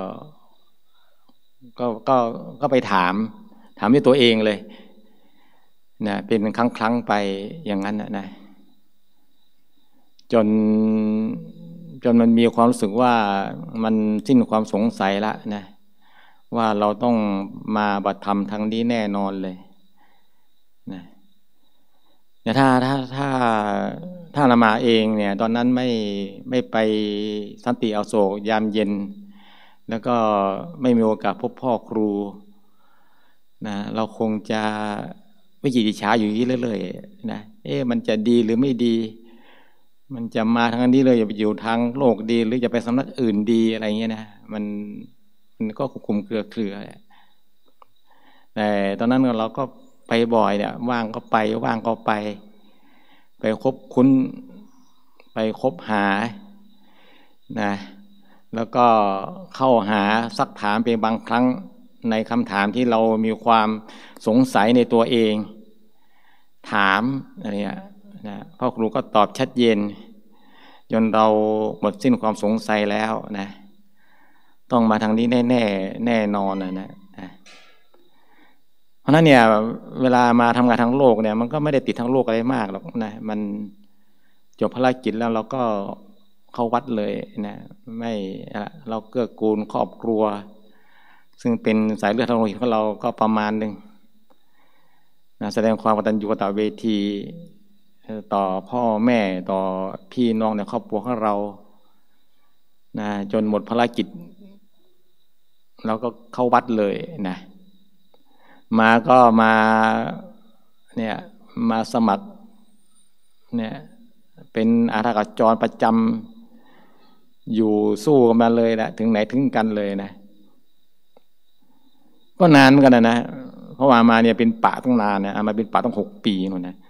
ก็ไปถามด้วยตัวเองเลยนะเป็นครั้งไปอย่างนั้นนะจนมันมีความรู้สึกว่ามันสิ้นความสงสัยละนะว่าเราต้องมาบัติธรรมทางนี้แน่นอนเลยนะแต่ถ้าอามาเองเนี่ยตอนนั้นไม่ไปสันติอโศกยามเย็นแล้วก็ไม่มีโอกาสพบพ่อครูนะเราคงจะวิจิตรฉาอยู่อย่างนี้เรื่อยๆนะมันจะดีหรือไม่ดีมันจะมาทางนี้เลยอย่าไปอยู่ทางโลกดีหรือจะไปสำนักอื่นดีอะไรเงี้ยนะมันก็คุมเครือแต่ตอนนั้นเราก็ไปบ่อยเนี่ยว่างก็ไปว่างก็ไปคบคุ้นไปคบหานะแล้วก็เข้าหาซักถามเป็นบางครั้งในคำถามที่เรามีความสงสัยในตัวเองถามอะไรนะพ่อครูก็ตอบชัดเจนจนเราหมดสิ้นความสงสัยแล้วนะต้องมาทางนี้แน่นอนนะเพราะนั้นเนี่ยเวลามาทำงานทางโลกเนี่ยมันก็ไม่ได้ติดทางโลกอะไรมากหรอกนะมันจบภารกิจแล้วเราก็เข้าวัดเลยนะไม่เราเกื้อกูลครอบครัวซึ่งเป็นสายเลือดทางโลหิตของเราก็ประมาณนึงนะแสดงความกตัญญูกตเวทีต่อพ่อแม่ต่อพี่น้องในครอบครัวของเรานะจนหมดภารกิจเราก็เข้าวัดเลยนะก็มาเนี่ยมาสมัครเนี่ยเป็นอาสาจรประจำอยู่สู้กันมาเลยนะถึงไหนถึงกันเลยนะก็นานเหมือนกันนะเพราะว่ามาเนี่ยเป็นป่าตั้งนานนะมาเป็นป่าตั้ง6 ปีนู่นนะ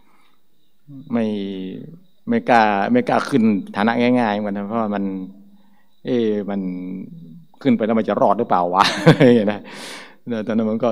ไม่กล้าขึ้นฐานะง่ายๆเหมือนกันเพราะว่ามันมันขึ้นไปแล้วมันจะรอดหรือเปล่าวะนะตอนนั้นมันก็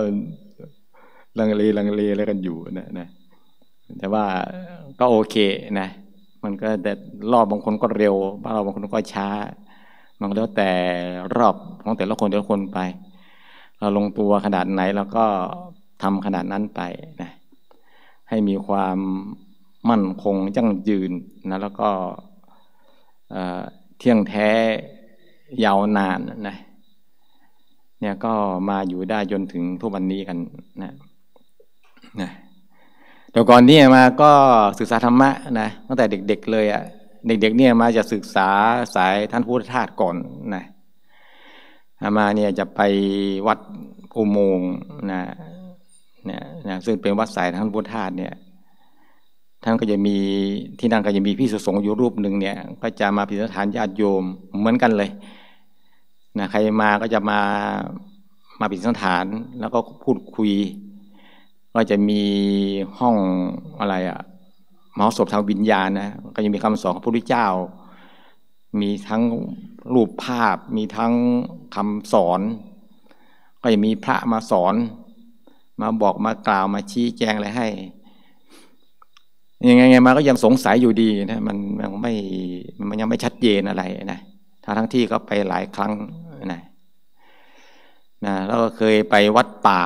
ลังเลอะไรกันอยู่นะแต่ว่าก็โอเคนะมันก็แต่รอบบางคนก็เร็วบางคนก็ช้ามันแล้วแต่รอบของแต่ละคนไปเราลงตัวขนาดไหนเราก็ทำขนาดนั้นไปนะให้มีความมั่นคงยั่งยืนนะแล้วก็เที่ยงแท้ยาวนานนะเนี่ยก็มาอยู่ได้จนถึงทุกวันนี้กันนะแต่ก่อนนี้มาก็ศึกษาธรรมะนะตั้งแต่เด็กๆเลยอ่ะเด็กๆเนี่ยมาจะศึกษาสายท่านพุทธทาสก่อนนะมาเนี่ยจะไปวัดอุโมงค์นะซึ่งเป็นวัดสายท่านพุทธทาสเนี่ยท่านก็จะมีที่นั่นก็จะมีภิกษุสงฆ์อยู่รูปหนึ่งเนี่ยก็จะมาปฏิสถานญาติโยมเหมือนกันเลยนะใครมาก็จะมาปฏิสถานแล้วก็พูดคุยก็จะมีห้องอะไรอ่ะมหาสพทางวิญญาณนะก็จะมีคำสอนของพระพุทธเจ้ามีทั้งรูปภาพมีทั้งคำสอนก็จะมีพระมาสอนมาบอกมากล่าวมาชี้แจงอะไรให้ยังไงมาก็ยังสงสัยอยู่ดีนะมันยังไม่ชัดเจนอะไรนะทั้งที่ก็ไปหลายครั้งนะแล้วก็เคยไปวัดป่า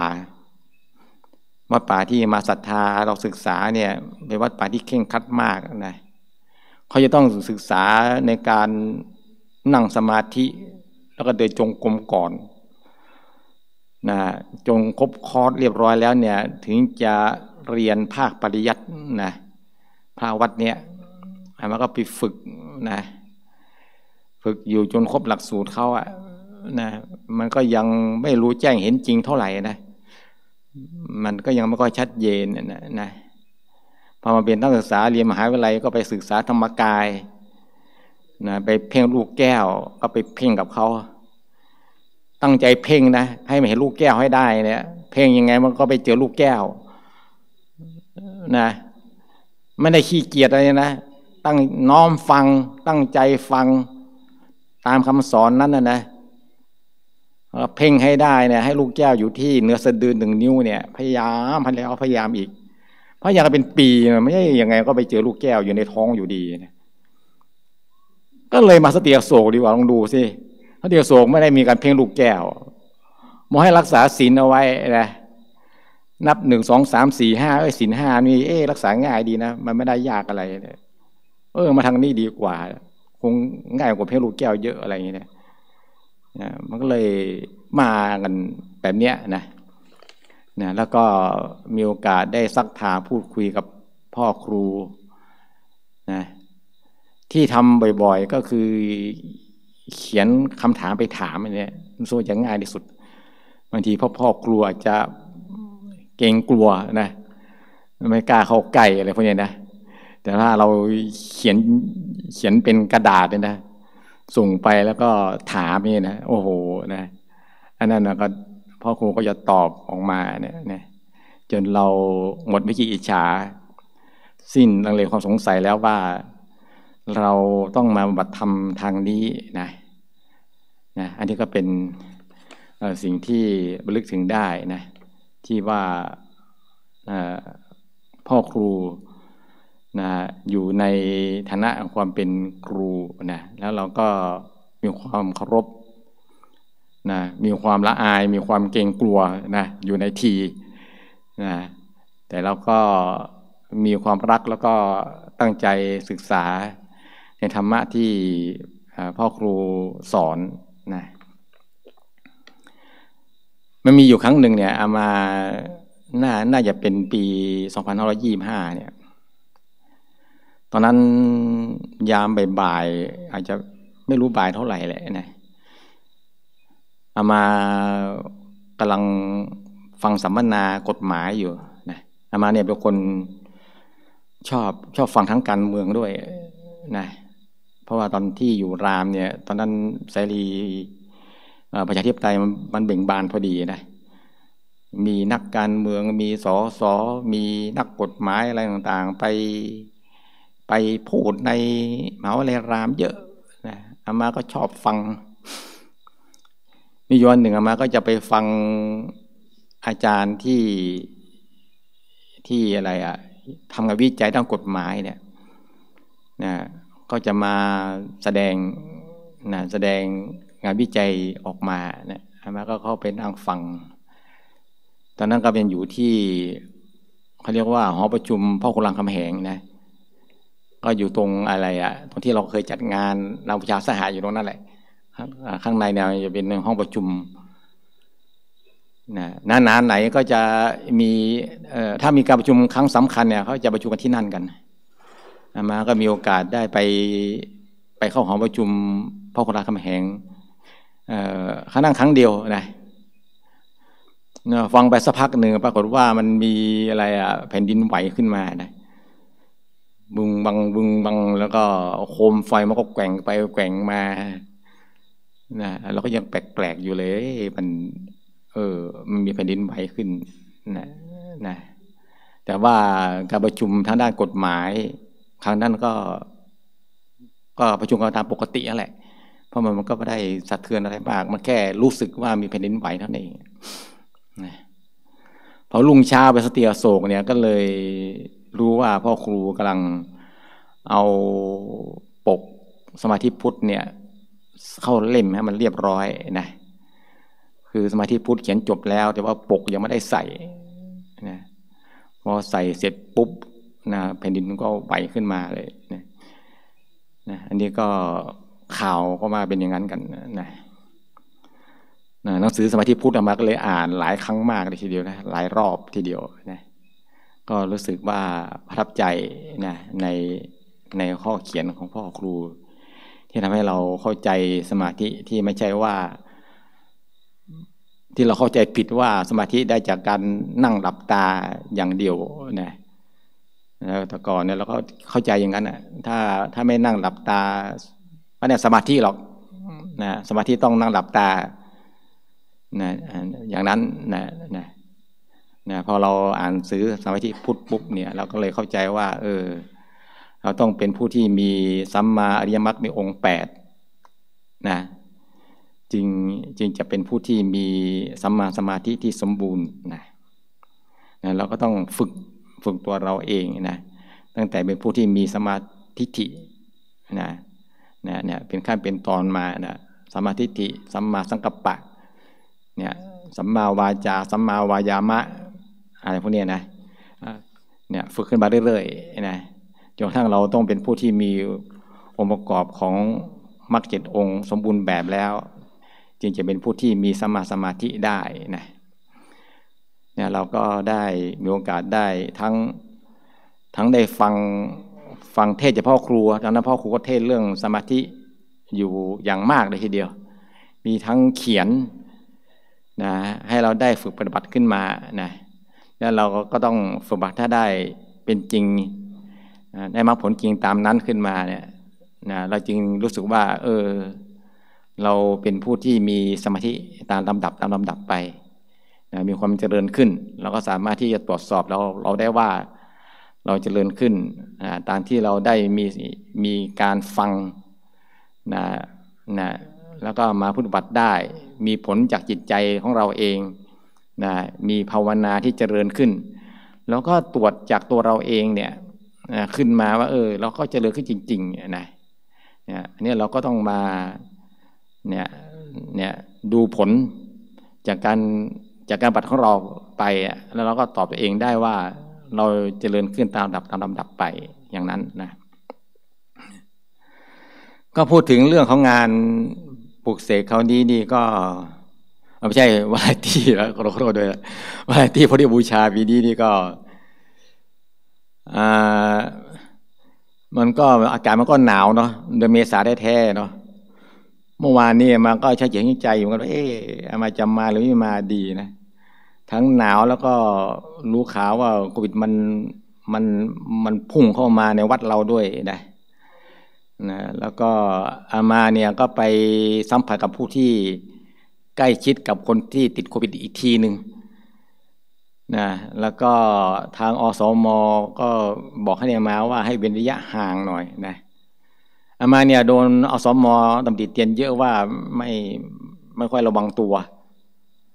ที่มาศรัทธาเราศึกษาเนี่ยเป็นวัดป่าที่เคร่งครัดมากนะเขาจะต้องศึกษาในการนั่งสมาธิแล้วก็เดินจงกรมก่อนนะจงครบคอร์สเรียบร้อยแล้วเนี่ยถึงจะเรียนภาคปริยัตินะพระวัดเนี่ยมันก็ไปฝึกนะฝึกอยู่จนครบหลักสูตรเขาอะนะมันก็ยังไม่รู้แจ้งเห็นจริงเท่าไหร่นะมันก็ยังไม่ค่อยชัดเจนนะพอมาเป็นนักศึกษาเรียนมหาวิทยาลัยก็ไปศึกษาธรรมกายนะไปเพ่งลูกแก้วก็ไปเพ่งกับเขาตั้งใจเพ่งนะให้มันเห็นลูกแก้วให้ได้เนี่ยเพ่งยังไงมันก็ไปเจอลูกแก้วนะไม่ได้ขี้เกียจอะไรนะตั้งน้อมฟังตั้งใจฟังตามคำสอนนั้นนะเพ่งให้ได้เนี่ยให้ลูกแก้วอยู่ที่เนื้อสะดือ1 นิ้วเนี่ยพยายามอีกเพราะอย่างเป็นปีไม่ใช่ยังไงก็ไปเจอลูกแก้วอยู่ในท้องอยู่ดีนะก็เลยมาสติอโศกดีกว่าลองดูสิสติอโศกไม่ได้มีการเพ่งลูกแก้วมอให้รักษาศีลเอาไว้นะนับ1 2 3 4 5ศีล5นี่รักษาง่ายดีนะมันไม่ได้ยากอะไรเลยมาทางนี้ดีกว่าคงง่ายกว่าเพ่งลูกแก้วเยอะอะไรอย่างเงี้ยมันก็เลยมากันแบบเนี้ยนะแล้วก็มีโอกาสได้ซักถามพูดคุยกับพ่อครูนะที่ทำบ่อยๆก็คือเขียนคำถามไปถามเนี่ยมันส่วนจะง่ายที่สุดบางทีพ่อครูอาจจะเกรงกลัวนะไม่กล้าเข้าใกล้อะไรพวกนี้นะแต่ถ้าเราเขียนเป็นกระดาษเนี่ยนะส่งไปแล้วก็ถามนี่นะโอ้โหนะอันนั้นนะก็พ่อครูก็จะตอบออกมาเนี่ยจนเราหมดวิจิอิจฉาสิ้นลังเลความสงสัยแล้วว่าเราต้องมาปฏิบัติธรรมทางนี้นะอันนี้ก็เป็นสิ่งที่ระลึกถึงได้นะที่ว่าพ่อครูอยู่ในฐานะความเป็นครูนะแล้วเราก็มีความเคารพนะมีความละอายมีความเกรงกลัวนะอยู่ในทีนะแต่เราก็มีความรักแล้วก็ตั้งใจศึกษาในธรรมะที่พ่อครูสอนนะมันมีอยู่ครั้งหนึ่งเนี่ยเอามาน่าจะเป็นปี2525เนี่ยตอนนั้นยามบ่ายๆอาจจะไม่รู้บ่ายเท่าไหร่แหละนะเอามากำลังฟังสัมมนากฎหมายอยู่นะเอามาเนี่ยเป็นคนชอบฟังทั้งการเมืองด้วยนะเพราะว่าตอนที่อยู่รามเนี่ยตอนนั้นเสรีประชาธิปไตยมันเบ่งบานพอดีนะมีนักการเมืองมีสสมีนักกฎหมายอะไรต่างๆไปพูดในมหาวิทยาลัยรามเยอะนะอามาก็ชอบฟังมีวันหนึ่งอามาก็จะไปฟังอาจารย์ที่อะไรทำงานวิจัยด้านกฎหมายเนี่ยนะก็จะมาแสดงงานวิจัยออกมานะมาก็เข้าไปนั่งฟังตอนนั้นก็เป็นอยู่ที่เขาเรียกว่าหอประชุมพ่อขุนรามคำแหงนะก็อยู่ตรงอะไรตรงที่เราเคยจัดงานนางประชาสหะอยู่ตรงนั้นแหละข้างในเนี่ยจะเป็นห้องประชุมนานๆไหนก็จะมีถ้ามีการประชุมครั้งสำคัญเนี่ยเขาจะประชุมกันที่นั่นกันมาก็มีโอกาสได้ไปเข้าหอประชุมพ่อขุนรามคำแหงครั้งเดียวนะฟังไปสักพักหนึ่งปรากฏว่ามันมีอะไรแผ่นดินไหวขึ้นมานะบึงบังแล้วก็โคมไฟมันก็แกว่งไปแกว่งมานะเราก็ยังแปลกๆอยู่เลยมันมันมีแผ่นดินไหวขึ้นนะแต่ว่าการประชุมทางด้านกฎหมายครั้งนั้นก็ประชุมกันตามปกตินั่นแหละเพราะมันก็ไม่ได้สะเทือนอะไรมากมันแค่รู้สึกว่ามีแผ่นดินไหวเท่านั้นเองพอรุ่งเช้าไปสติอโศกเนี่ยก็เลยรู้ว่าพ่อครูกำลังเอาปกสมาธิพุทธเนี่ยเข้าเล่มให้มันเรียบร้อยนะคือสมาธิพุทธเขียนจบแล้วแต่ว่าปกยังไม่ได้ใส่นะพอใส่เสร็จปุ๊บนะแผ่นดินก็ไหวขึ้นมาเลยนะอันนี้ก็ข่าวก็มาเป็นอย่างนั้นกันนะหนังสือสมาธิพุทธมาก็เลยอ่านหลายครั้งมากเลยทีเดียวนะหลายรอบทีเดียวนะก็รู้สึกว่าประทับใจนะในข้อเขียนของพ่อครูที่ทำให้เราเข้าใจสมาธิที่ไม่ใช่ว่าที่เราเข้าใจผิดว่าสมาธิได้จากการนั่งหลับตาอย่างเดียวนะแต่ก่อนเนี่ยเราก็เข้าใจอย่างนั้นนะถ้าไม่นั่งหลับตาไม่ได้สมาธิหรอกนะสมาธิต้องนั่งหลับตานะอย่างนั้นนะพอเราอ่านสื่อสมาธิพุทธปุ๊บเนี่ยเราก็เลยเข้าใจว่าเราต้องเป็นผู้ที่มีสัมมาอริยมรรคมีองค์8นะจึงจะเป็นผู้ที่มีสัมมาสมาธิที่สมบูรณ์นะเราก็ต้องฝึกตัวเราเองนะตั้งแต่เป็นผู้ที่มีสมาธิทินะเป็นขั้นเป็นตอนมานะสมาธิทิสัมมาสังกัปปะเนี่ยสัมมาวาจาสัมมาวายามะอะไรพวกนี้นะเนี่ยฝึกขึ้นมาเรื่อยๆนะจนกระทั่งเราต้องเป็นผู้ที่มีองค์ประกอบของมรรค7องค์สมบูรณ์แบบแล้วจึงจะเป็นผู้ที่มีสัมมาสมาธิได้นะเนี่ยเราก็ได้มีโอกาสได้ทั้งได้ฟังเทศน์จากพ่อครูตอนนั้นพ่อครูก็เทศน์เรื่องสมาธิอยู่อย่างมากเลยทีเดียวมีทั้งเขียนนะให้เราได้ฝึกปฏิบัติขึ้นมานะแล้วเราก็ต้องฝึกปฏิบัติถ้าได้เป็นจริงได้มรรคผลจริงตามนั้นขึ้นมาเนี่ยนะเราจึงรู้สึกว่าเราเป็นผู้ที่มีสมาธิตามลำดับไปนะมีความเจริญขึ้นเราก็สามารถที่จะตรวจสอบเราได้ว่าเราเจริญขึ้นตามที่เราได้มีการฟังนะแล้วก็มาปฏิบัติได้มีผลจากจิตใจของเราเองนะมีภาวนาที่เจริญขึ้นแล้วก็ตรวจจากตัวเราเองเนี่ยขึ้นมาว่าเราก็เจริญขึ้นจริงๆนะอันนี้เราก็ต้องมาเนี่ยดูผลจากการปฏิบัติของเราไปแล้วเราก็ตอบตัวเองได้ว่าเราเจริญขึ้นตามลำดับไปอย่างนั้นนะก็พูดถึงเรื่องของงานปลุกเสกคราวนี้นี่ก็ไม่ใช่วาที่แล้วขอโทษด้วยวาที่พอดีบูชาปีนี้นี่ก็มันก็อากาศมันก็หนาวเนาะเดือนเมษาแท้ๆเนาะเมื่อวานนี่มันก็ใช้เสียงใจอยู่กันว่ามาจะมาหรือไม่มาดีนะทั้งหนาวแล้วก็รู้ข่าวว่าโควิดมันพุ่งเข้ามาในวัดเราด้วยนะแล้วก็อามาเนี่ยก็ไปสัมผัสกับผู้ที่ใกล้ชิดกับคนที่ติดโควิดอีกทีหนึ่งนะแล้วก็ทางอสม.ก็บอกให้เนี่ยมาว่าให้เว้นระยะห่างหน่อยนะอามาเนี่ยโดนอสม.ตำหนิเตียนเยอะว่าไม่ค่อยระวังตัว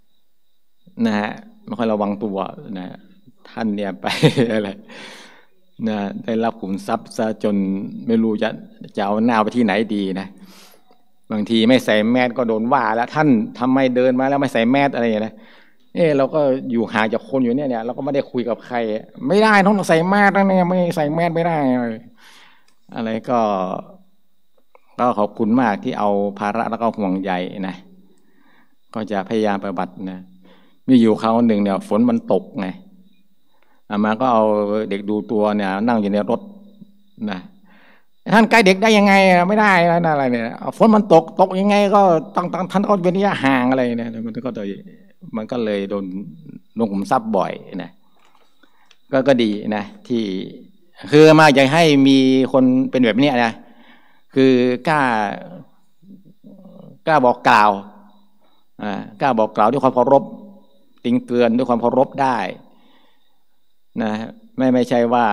นะฮะไม่ค่อยระวังตัวนะท่านเนี่ยไปอะไรนะได้รับขุมทรัพย์ซะจนไม่รู้จะเอาหน้าไปที่ไหนดีนะบางทีไม่ใส่แมสก็โดนว่าแล้วท่านทำไมเดินมาแล้วไม่ใส่แมสอะไรอย่างเงี้ยนะเราก็อยู่ห่างจากคนอยู่เนี่ยเราก็ไม่ได้คุยกับใครไม่ได้ต้องใส่แมสนะเนี่ยไม่ใส่แมสไม่ได้อะไรก็ขอบคุณมากที่เอาภาระแล้วก็ห่วงใยนะก็จะพยายามปฏิบัตินะมีอยู่คราวหนึ่งเนี่ยฝนมันตกไงมาก็เอาเด็กดูตัวเนี่ยนั่งอยู่ในรถนะท่านใกล้เด็กได้ยังไงไม่ได้นะอะไรเนี่ยฝนมันตกยังไงก็ต้องท่านก็เป็นระยะห่างอะไรเนี่ยมันก็เลยโดนลงขุมทรัพย์บ่อยนะก็ดีนะที่คือมาอยากให้มีคนเป็นแบบนี้นะคือกล้าบอกกล่าวกล้าบอกกล่าวด้วยความเคารพติงเตือนด้วยความเคารพได้นะไม่ใช่ว่า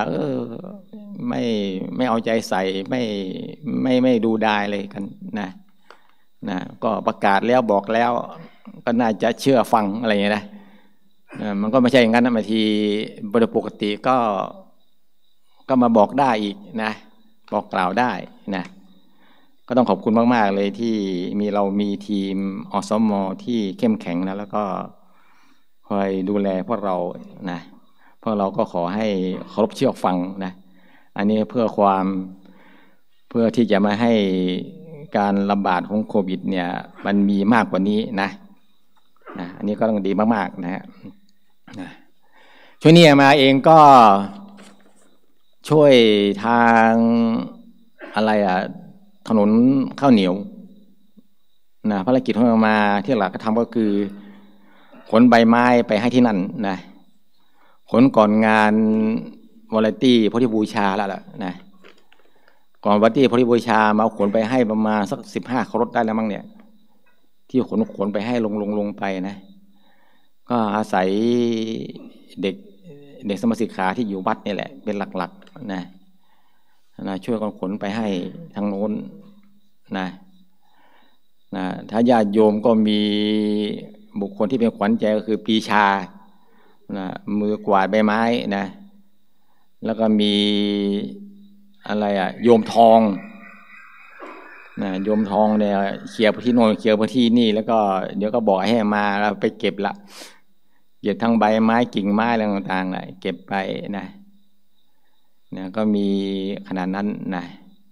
ไม่เอาใจใส่ไม่ดูดายเลยกันนะก็ประกาศแล้วบอกแล้วก็น่าจะเชื่อฟังอะไรอย่างเงี้ยนะมันก็ไม่ใช่อย่างนั้นนะบางทีโดยปกติก็มาบอกได้อีกนะบอกกล่าวได้นะก็ต้องขอบคุณมากๆเลยที่เรามีทีมอสม.ที่เข้มแข็งนะแล้วก็คอยดูแลพวกเรานะพวกเราก็ขอให้เคารพเชื่อฟังนะอันนี้เพื่อที่จะมาให้การระบาดของโควิดเนี่ยมันมีมากกว่านี้นะอันนี้ก็ต้องดีมากๆนะฮะช่วงนี้มาเองก็ช่วยทางอะไรถนนข้าวเหนียวนะภารกิจของเรามาที่หลักก็ทำก็คือขนใบไม้ไปให้ที่นั่นนะขนก่อนงานวาไรตี้พุทธบูชาแล้วล่ะนะก่อนวาไรตี้พุทธบูชามาขนไปให้ประมาณสัก15 คันรถได้แล้วมั้งเนี่ยที่ขนไปให้ลงไปนะก็อาศัยเด็กสมาชิกขาที่อยู่วัดนี่แหละเป็นหลักๆนะช่วยกันขนไปให้ทางโน้นนะถ้าญาติโยมก็มีบุคคลที่เป็นขวัญใจก็คือปีชามือกวาดใบไม้นะแล้วก็มีอะไรโยมทองโยมทองเนี่ยเคลียร์พื้นที่โน่นเคลียร์พื้นที่นี่แล้วก็เดี๋ยวก็บอกให้มาแล้วไปเก็บทั้งใบไม้กิ่งไม้อะไรต่างๆเก็บไปนะก็มีขนาดนั้นนะ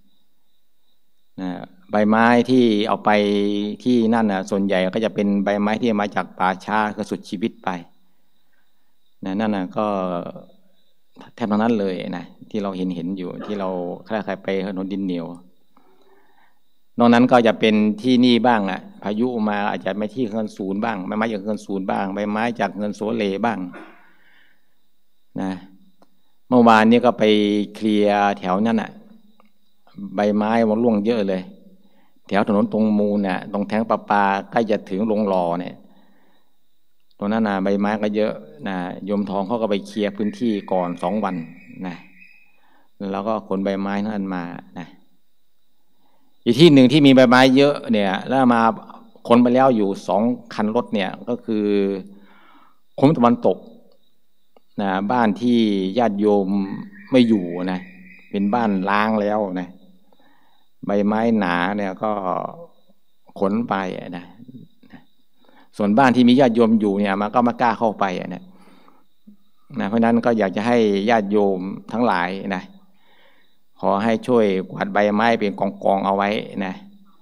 ใบไม้ที่เอาไปที่นั่นส่วนใหญ่ก็จะเป็นใบไม้ที่มาจากป่าช้าคือสุดชีวิตไปนั่นก็แทบทั้งนั้นเลยนะที่เราเห็นอยู่ที่เราใครไปถนนดินเหนียวนอกนั้นก็จะเป็นที่นี่บ้างพายุมาอาจจะไม่ที่เงินศูนย์บ้างใบไม้จากเงินศูนย์บ้างใบไม้จากเงินโสเลบ้างนะเมื่อวานนี้ก็ไปเคลียร์แถวนั้นใบไม้มันร่วงเยอะเลยแถวถนนตรงมูลตรงแทงประปาใกล้จะถึงโรงหล่อเนี่ยตรงนั้นใบไม้ก็เยอะโยมทองเขาก็ไปเคลียร์พื้นที่ก่อน2 วันนะแล้วก็ขนใบไม้นั้นมานะอีกที่หนึ่งที่มีใบไม้เยอะเนี่ยแล้วมาขนไปแล้วอยู่2 คันรถเนี่ยก็คือคุ้มตะวันตกบ้านที่ญาติโยมไม่อยู่นะเป็นบ้านล้างแล้วนะใบไม้หนาเนี่ยก็ขนไปนะส่วนบ้านที่มีญาติโยมอยู่เนี่ยมันก็ไม่กล้าเข้าไปนะเพราะนั้นก็อยากจะให้ญาติโยมทั้งหลายนะขอให้ช่วยกวาดใบไม้เป็นกองเอาไว้นะ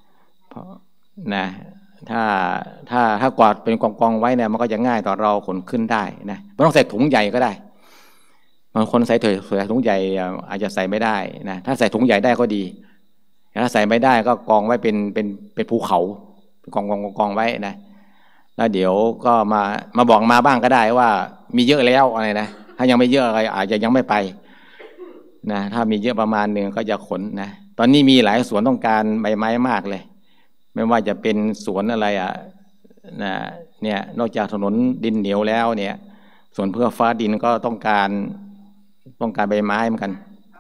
ถ้ากวาดเป็นกองไว้เนี่ยมันก็จะง่ายต่อเราขนขึ้นได้นะไม่ต้องใส่ถุงใหญ่ก็ได้บางคนใส่ถุงใหญ่อาจจะใส่ไม่ได้นะถ้าใส่ถุงใหญ่ได้ก็ดีถ้าใส่ไม่ได้ก็กองไว้เป็นภูเขากองไว้นะแล้วเดี๋ยวก็มาบอกมาบ้างก็ได้ว่ามีเยอะแล้วอะไรนะถ้ายังไม่เยอะอะไรอาจจะยังไม่ไปนะถ้ามีเยอะประมาณหนึ่งก็จะขนนะตอนนี้มีหลายสวนต้องการใบไม้มากเลยไม่ว่าจะเป็นสวนอะไรเนี่ยนอกจากถนนดินเหนียวแล้วเนี่ยสวนเพื่อฟ้าดินก็ต้องการใบไม้เหมือนกัน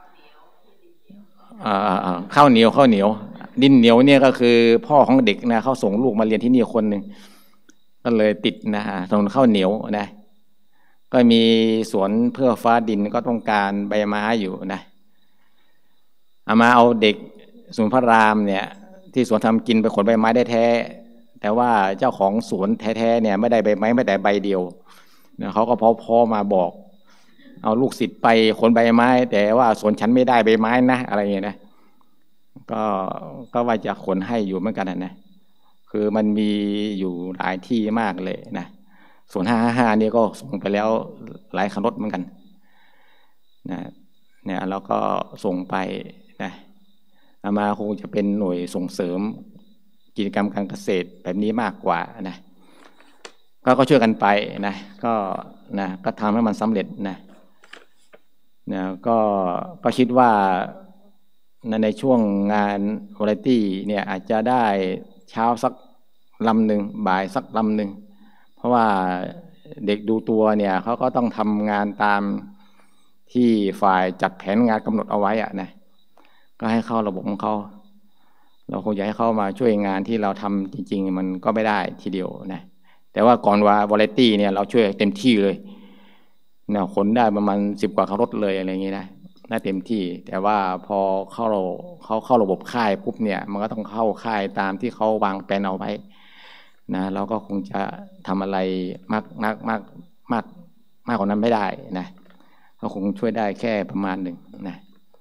ข้าวเหนียวดินเหนียวเนี่ยก็คือพ่อของเด็กนะเขาส่งลูกมาเรียนที่นี่คนหนึ่งก็เลยติดนะถนนข้าวเหนียวนะก็มีสวนเพื่อฟ้าดินก็ต้องการใบไม้อยู่นะอามาเอาเด็กสวนพระรามเนี่ยที่สวนทำกินไปขนใบไม้ได้แท้แต่ว่าเจ้าของสวนแท้ๆเนี่ยไม่ได้ใบไม้ไม่แต่ใบเดียวนะเขาก็พอมาบอกเอาลูกศิษย์ไปขนใบไม้แต่ว่าสวนฉันไม่ได้ใบไม้นะอะไรเงี้ยนะก็ว่าจะขนให้อยู่เหมือนกันนะคือมันมีอยู่หลายที่มากเลยนะส่วน555นี่ก็ส่งไปแล้วหลายคันรถเหมือนกันนะเนี่ยแล้วก็ส่งไปนะอามาคงจะเป็นหน่วยส่งเสริมกิจกรรมการเกษตรแบบนี้มากกว่านะก็ช่วยกันไปนะก็ทำให้มันสำเร็จนะก็คิดว่าในช่วงงานวาไรตี้เนี่ยอาจจะได้เช้าสักลำหนึ่งบ่ายสักลำหนึ่งเพราะว่าเด็กดูตัวเนี่ยเขาก็ต้องทำงานตามที่ฝ่ายจัดแผนงานกำหนดเอาไว้อะนะก็ให้เข้าระบบของเขาเราคงอยากให้เข้ามาช่วยงานที่เราทำจริงๆมันก็ไม่ได้ทีเดียวนะแต่ว่าก่อนว่าวาไรตี้เนี่ยเราช่วยเต็มที่เลยเนี่ยขนได้ประมาณ10 กว่าคันรถเลยอะไรอย่างงี้นะน่าเต็มที่แต่ว่าพอเขาเข้าระบบค่ายปุ๊บเนี่ยมันก็ต้องเข้าค่ายตามที่เขาวางแผนเอาไว้นะเราก็คงจะทำอะไรมากกว่านั้นไม่ได้นะก็คงช่วยได้แค่ประมาณหนึ่งนะ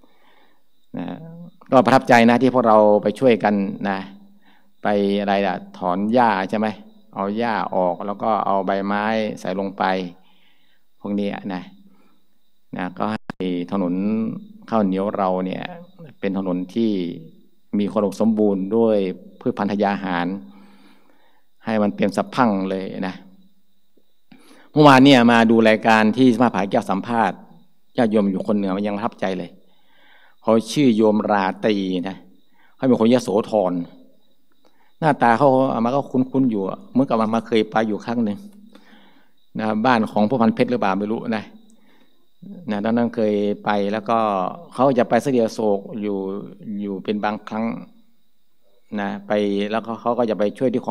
ก็ประทับใจนะที่พวกเราไปช่วยกันนะไปอะไรล่ะถอนหญ้าใช่ไหมเอาหญ้าออกแล้วก็เอาใบไม้ใส่ลงไปพวกนี้นะก็ให้ถนนข้าวเหนียวเราเนี่ยเป็นถนนที่มีความอุดมสมบูรณ์ด้วยพืชพันธุ์ธัญญาหารให้มันเต็มสะพรั่งเลยนะเมื่อวานเนี่ยมาดูรายการที่สมาภาแก้วสัมภาษณ์ญาติโยมอยู่คนเหนือมันยังประทับใจเลยเขาชื่อโยมราตรีนะเขาเป็นคนยโสธรหน้าตาเขามาก็คุ้นอยู่เมื่อกับมาเคยไปอยู่ครั้งหนึ่งนะบ้านของพวกพันเพชรหรือเปล่าไม่รู้นะตอนนั้นเคยไปแล้วก็เขาจะไปเสดียโศกอยู่เป็นบางครั้งนะไปแล้วเขาก็จะไปช่วยที่ของ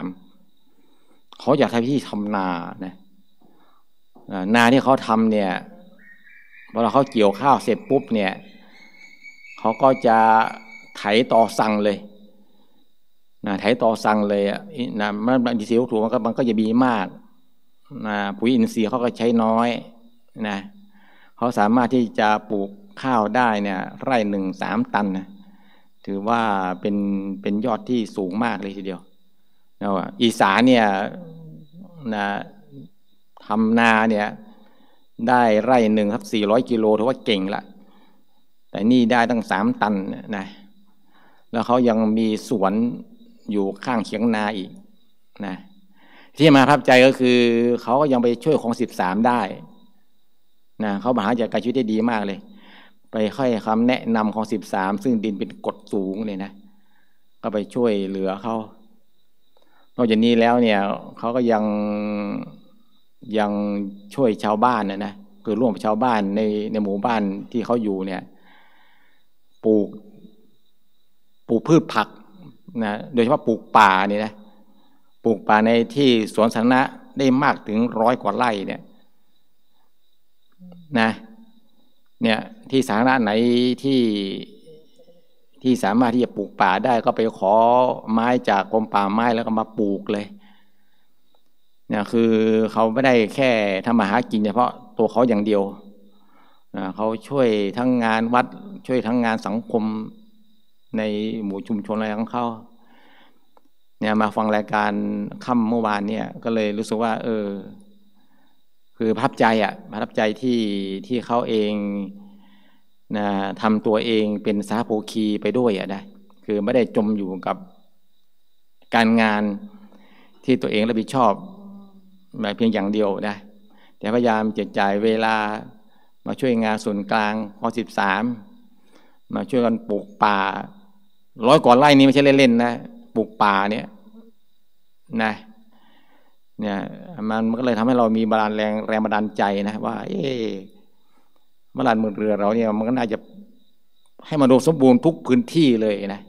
13เขาอยากให้พี่ทำนานะนาที่เขาทำเนี่ยพอเขาเกี่ยวข้าวเสร็จปุ๊บเนี่ยเขาก็จะไถต่อสั่งเลยนะไถต่อสั่งเลยนะมันดีเซลถูกมันก็จะมีมากนะปุ๋ยอินทรีย์เขาก็ใช้น้อยนะเขาสามารถที่จะปลูกข้าวได้เนี่ยไร่หนึ่ง3 ตันนะถือว่าเป็นยอดที่สูงมากเลยทีเดียวนะอีสานเนี่ยนะทำนาเนี่ยได้ไร่หนึ่งครับ400 กิโลถือว่าเก่งละแต่นี่ได้ตั้ง3 ตันนะแล้วเขายังมีสวนอยู่ข้างเคียงนาอีกนะที่มาประทับใจก็คือเขาก็ยังไปช่วยของ13ได้นะเขาบริหารจัดการชีวิตได้ดีมากเลยไปให้คำแนะนำของ13ซึ่งดินเป็นกรดสูงเลยนะก็ไปช่วยเหลือเขานอกจากนี้แล้วเนี่ยเขาก็ยังช่วยชาวบ้านนะคือร่วมกับชาวบ้านในหมู่บ้านที่เขาอยู่เนี่ยปลูกพืชผักนะโดยเฉพาะปลูกป่านี่นะปลูกป่าในที่สวนสาธารณะได้มากถึง100 กว่าไร่เนี่ยที่สาธารณะไหนที่สามารถที่จะปลูกป่าได้ก็ไปขอไม้จากกรมป่าไม้แล้วก็มาปลูกเลยเนี่ยคือเขาไม่ได้แค่ทำมาหากินเฉพาะตัวเขาอย่างเดียวเขาช่วยทั้งงานวัดช่วยทั้งงานสังคมในหมู่ชุมชนอะไรของเขาเนี่ยมาฟังรายการค่ำเมื่อวานเนี่ยก็เลยรู้สึกว่าคือประทับใจที่เขาเองนะทำตัวเองเป็นสาโภคีไปด้วยนะคือไม่ได้จมอยู่กับการงานที่ตัวเองรับผิดชอบเพียงอย่างเดียวนะแต่พยายามจะจ่ายเวลามาช่วยงานส่วนกลางของ13มาช่วยกันปลูกป่า100 กว่าไร่นี่ไม่ใช่เล่นๆนะปลูกป่าเนี่ยมันก็เลยทำให้เรามีแรงบันดาลใจนะว่าบ้านเมืองเรือเราเนี่ยมันก็น่าจะให้มันอุดมสมบูรณ์ทุกพื้นที่เลยนะ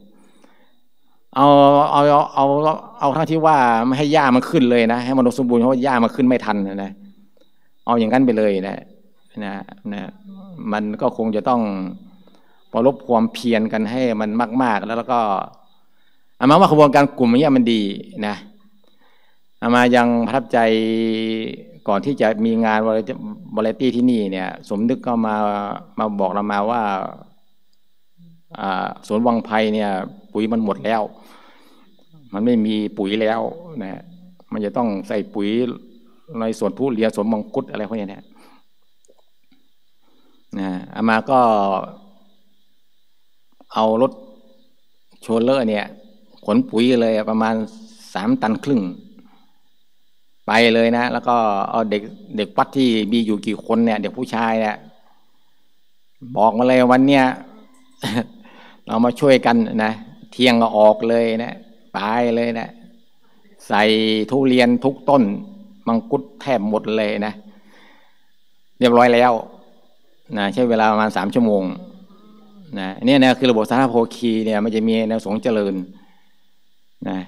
เอาทั้งที่ว่าไม่ให้หญ้ามันขึ้นเลยนะให้มันอุดมสมบูรณ์เพราะว่าหญ้ามันขึ้นไม่ทันนะเอาเอาอย่างนั้นไปเลยนะมันก็คงจะต้องประลบความเพียรกันให้มันมากๆแล้วก็อามาว่าขบวนการกลุ่มนี้มันดีนะอามายังประทับใจก่อนที่จะมีงานวาไรตี้ที่นี่เนี่ยสมนึกก็มาบอกเรามาว่าสวนวังไผ่เนี่ยปุ๋ยมันหมดแล้วมันไม่มีปุ๋ยแล้วนะมันจะต้องใส่ปุ๋ยในสวนทุเรียนสวนมังคุดอะไรพวกนี้นะอามาก็เอารถโชลเลอร์เนี่ยขนปุ๋ยเลยประมาณ3 ตันครึ่งไปเลยนะแล้วก็เอาเด็กวัดที่มีอยู่กี่คนเนี่ยเด็กผู้ชายเนี่ยบอกมาเลยวันเนี้ย เรามาช่วยกันนะเที่ยงก็ออกเลยนะไปเลยนะใส่ทุเรียนทุกต้นมังคุดแทบหมดเลยนะเรียบร้อยแล้วนะใช้เวลาประมาณ3 ชั่วโมงนะเนี่ยนะคือระบบสาธารณโภคีเนี่ยมันจะมีแนวสงฆ์เจริญนะ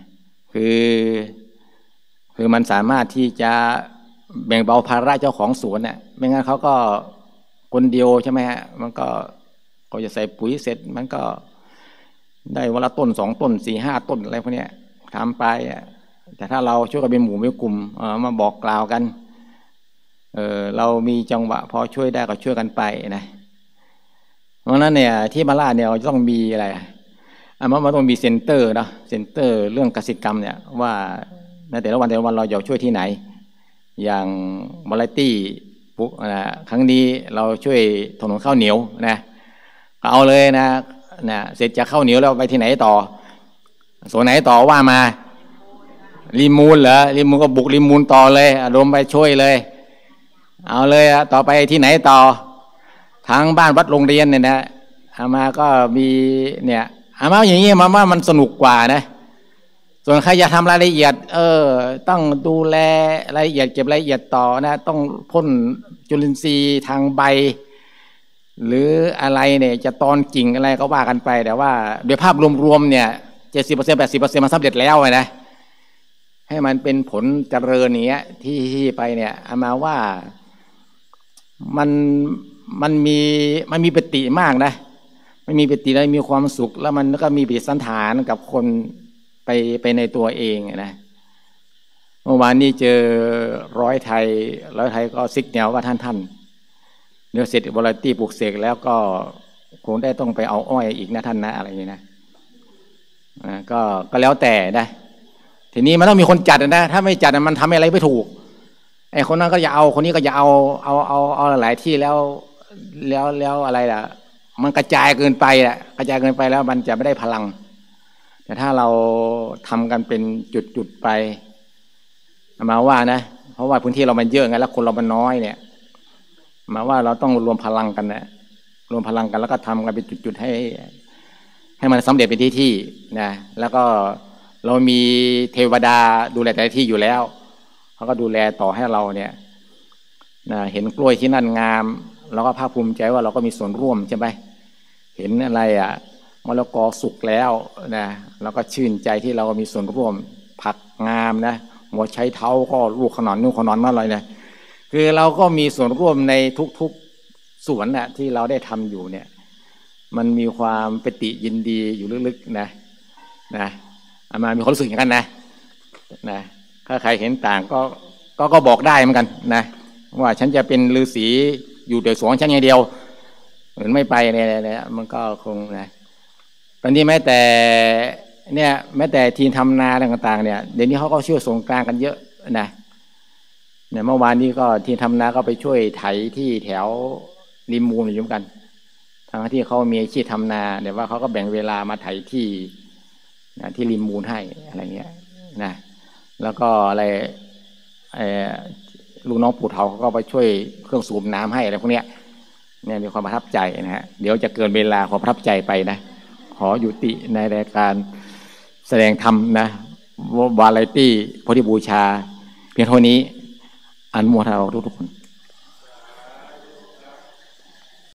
คือมันสามารถที่จะแบ่งเบาภาระเจ้าของสวนน่ะไม่งั้นเขาก็คนเดียวใช่ไหมฮะมันก็จะใส่ปุ๋ยเสร็จมันก็ได้วันละต้น2 ต้น4 5 ต้นอะไรพวกนี้ทำไปแต่ถ้าเราช่วยกันเป็นหมู่เป็นกลุ่มมาบอกกล่าวกันเรามีจังหวะพอช่วยได้ก็ช่วยกันไปนะเพราะนั้นเนี่ยที่มาลาเนี่ยเราต้องมีอะไรมันต้องมีเซ็นเตอร์นะเซ็นเตอร์เรื่องกสิกรรมเนี่ยว่าในแต่ละวันเราอยากช่วยที่ไหนอย่างวาไรตี้ปุ๊บครั้งนี้เราช่วยถนนข้าวเหนียวนะก็เอาเลยนะเสร็จจากข้าวเหนียวแล้วไปที่ไหนต่อส่วนไหนต่อว่ามาริมูลเหรอริมูลก็บุกริมูลต่อเลยรวมไปช่วยเลยเอาเลยต่อไปที่ไหนต่อทางบ้านวัดโรงเรียนเนี่ยนะอามาก็มีเนี่ยอามาอย่างนี้มาว่ามันสนุกกว่านะส่วนใครจะทำรายละเอียดต้องดูแลรายละเอียดเก็บรายละเอียดต่อนะต้องพ่นจุลินทรีย์ทางใบหรืออะไรเนี่ยจะตอนกิ่งอะไรก็ว่ากันไปแต่ว่าโดยภาพรวมๆเนี่ย 70% 80% มันสำเร็จแล้วนะให้มันเป็นผลเจริญอย่างเงี้ยที่ไปเนี่ยอามาว่ามันมีปิติมากนะมันมีปิติแล้วมีความสุขแล้วมันก็มีปฏิสันฐานกับคนไปในตัวเองนะเมื่อวานนี้เจอร้อยไทยก็ซิกแนวว่าท่านเนื้อเสร็จวาไรตี้ปลูกเสกแล้วก็คงได้ต้องไปเอาอ้อยอีกนะท่านนะอะไรอย่างนี้นะก็แล้วแต่นะทีนี้มันต้องมีคนจัดนะถ้าไม่จัดมันทำอะไรไม่ถูกไอ้คนนั้นก็อย่าเอาคนนี้ก็อย่าเอาหลายที่แล้วอะไรล่ะมันกระจายเกินไปแหละกระจายเกินไปแล้วมันจะไม่ได้พลังแต่ถ้าเราทำกันเป็นจุดไปมาว่านะเพราะว่าพื้นที่เรามันเยอะไงแล้วคนเรามันน้อยเนี่ยมาว่าเราต้องรวมพลังกันนะรวมพลังกันแล้วก็ทำกันเป็นจุดๆให้มันสำเร็จเป็นที่นะแล้วก็เรามีเทวดาดูแลแต่ที่อยู่แล้วเขาก็ดูแลต่อให้เราเนี่ยนะเห็นกล้วยที่นั่นงามเราก็ภาคภูมิใจว่าเราก็มีส่วนร่วมใช่ไหมเห็นอะไรมะละกอสุกแล้วนะเราก็ชื่นใจที่เรามีส่วนร่วมผักงามนะหัวไชเท้าก็ลูกขนอนนู่นขนอนนั่นอะไรนะคือเราก็มีส่วนร่วมในทุกๆส่วนน่ะที่เราได้ทำอยู่เนี่ยมันมีความปิติยินดีอยู่ลึกๆนะอามามีความรู้สึกอย่างนั้นนะถ้าใครเห็นต่างก็บอกได้เหมือนกันนะว่าฉันจะเป็นฤาษีอยู่แต่สวนฉันอย่างเดียวหรือไม่ไปเนี่ยมันก็คงนะตอนนี้แม้แต่ทีมทำนาต่างๆเนี่ยเดี๋ยวนี้เขาก็ช่วยส่งกลางกันเยอะนะเนี่ยเมื่อวานนี้ก็ทีมทำนาก็ไปช่วยไถที่แถวริมมูลอยู่เหมือนกันทางที่เขามีอาชีพทำนาเดี๋ยวว่าเขาก็แบ่งเวลามาไถที่ริมมูลให้อะไรเงี้ยนะแล้วก็อะไรลูกน้องปู่เฒ่าเขาก็ไปช่วยเครื่องสูบน้ำให้อะไรพวกเนี้ยเนี่ยมีความประทับใจนะฮะเดี๋ยวจะเกินเวลาขอประทับใจไปนะขอยุติในรายการแสดงธรรมนะวาไรตี้พุทธบูชาเพียงเท่านี้อนุโมทนาทุกคน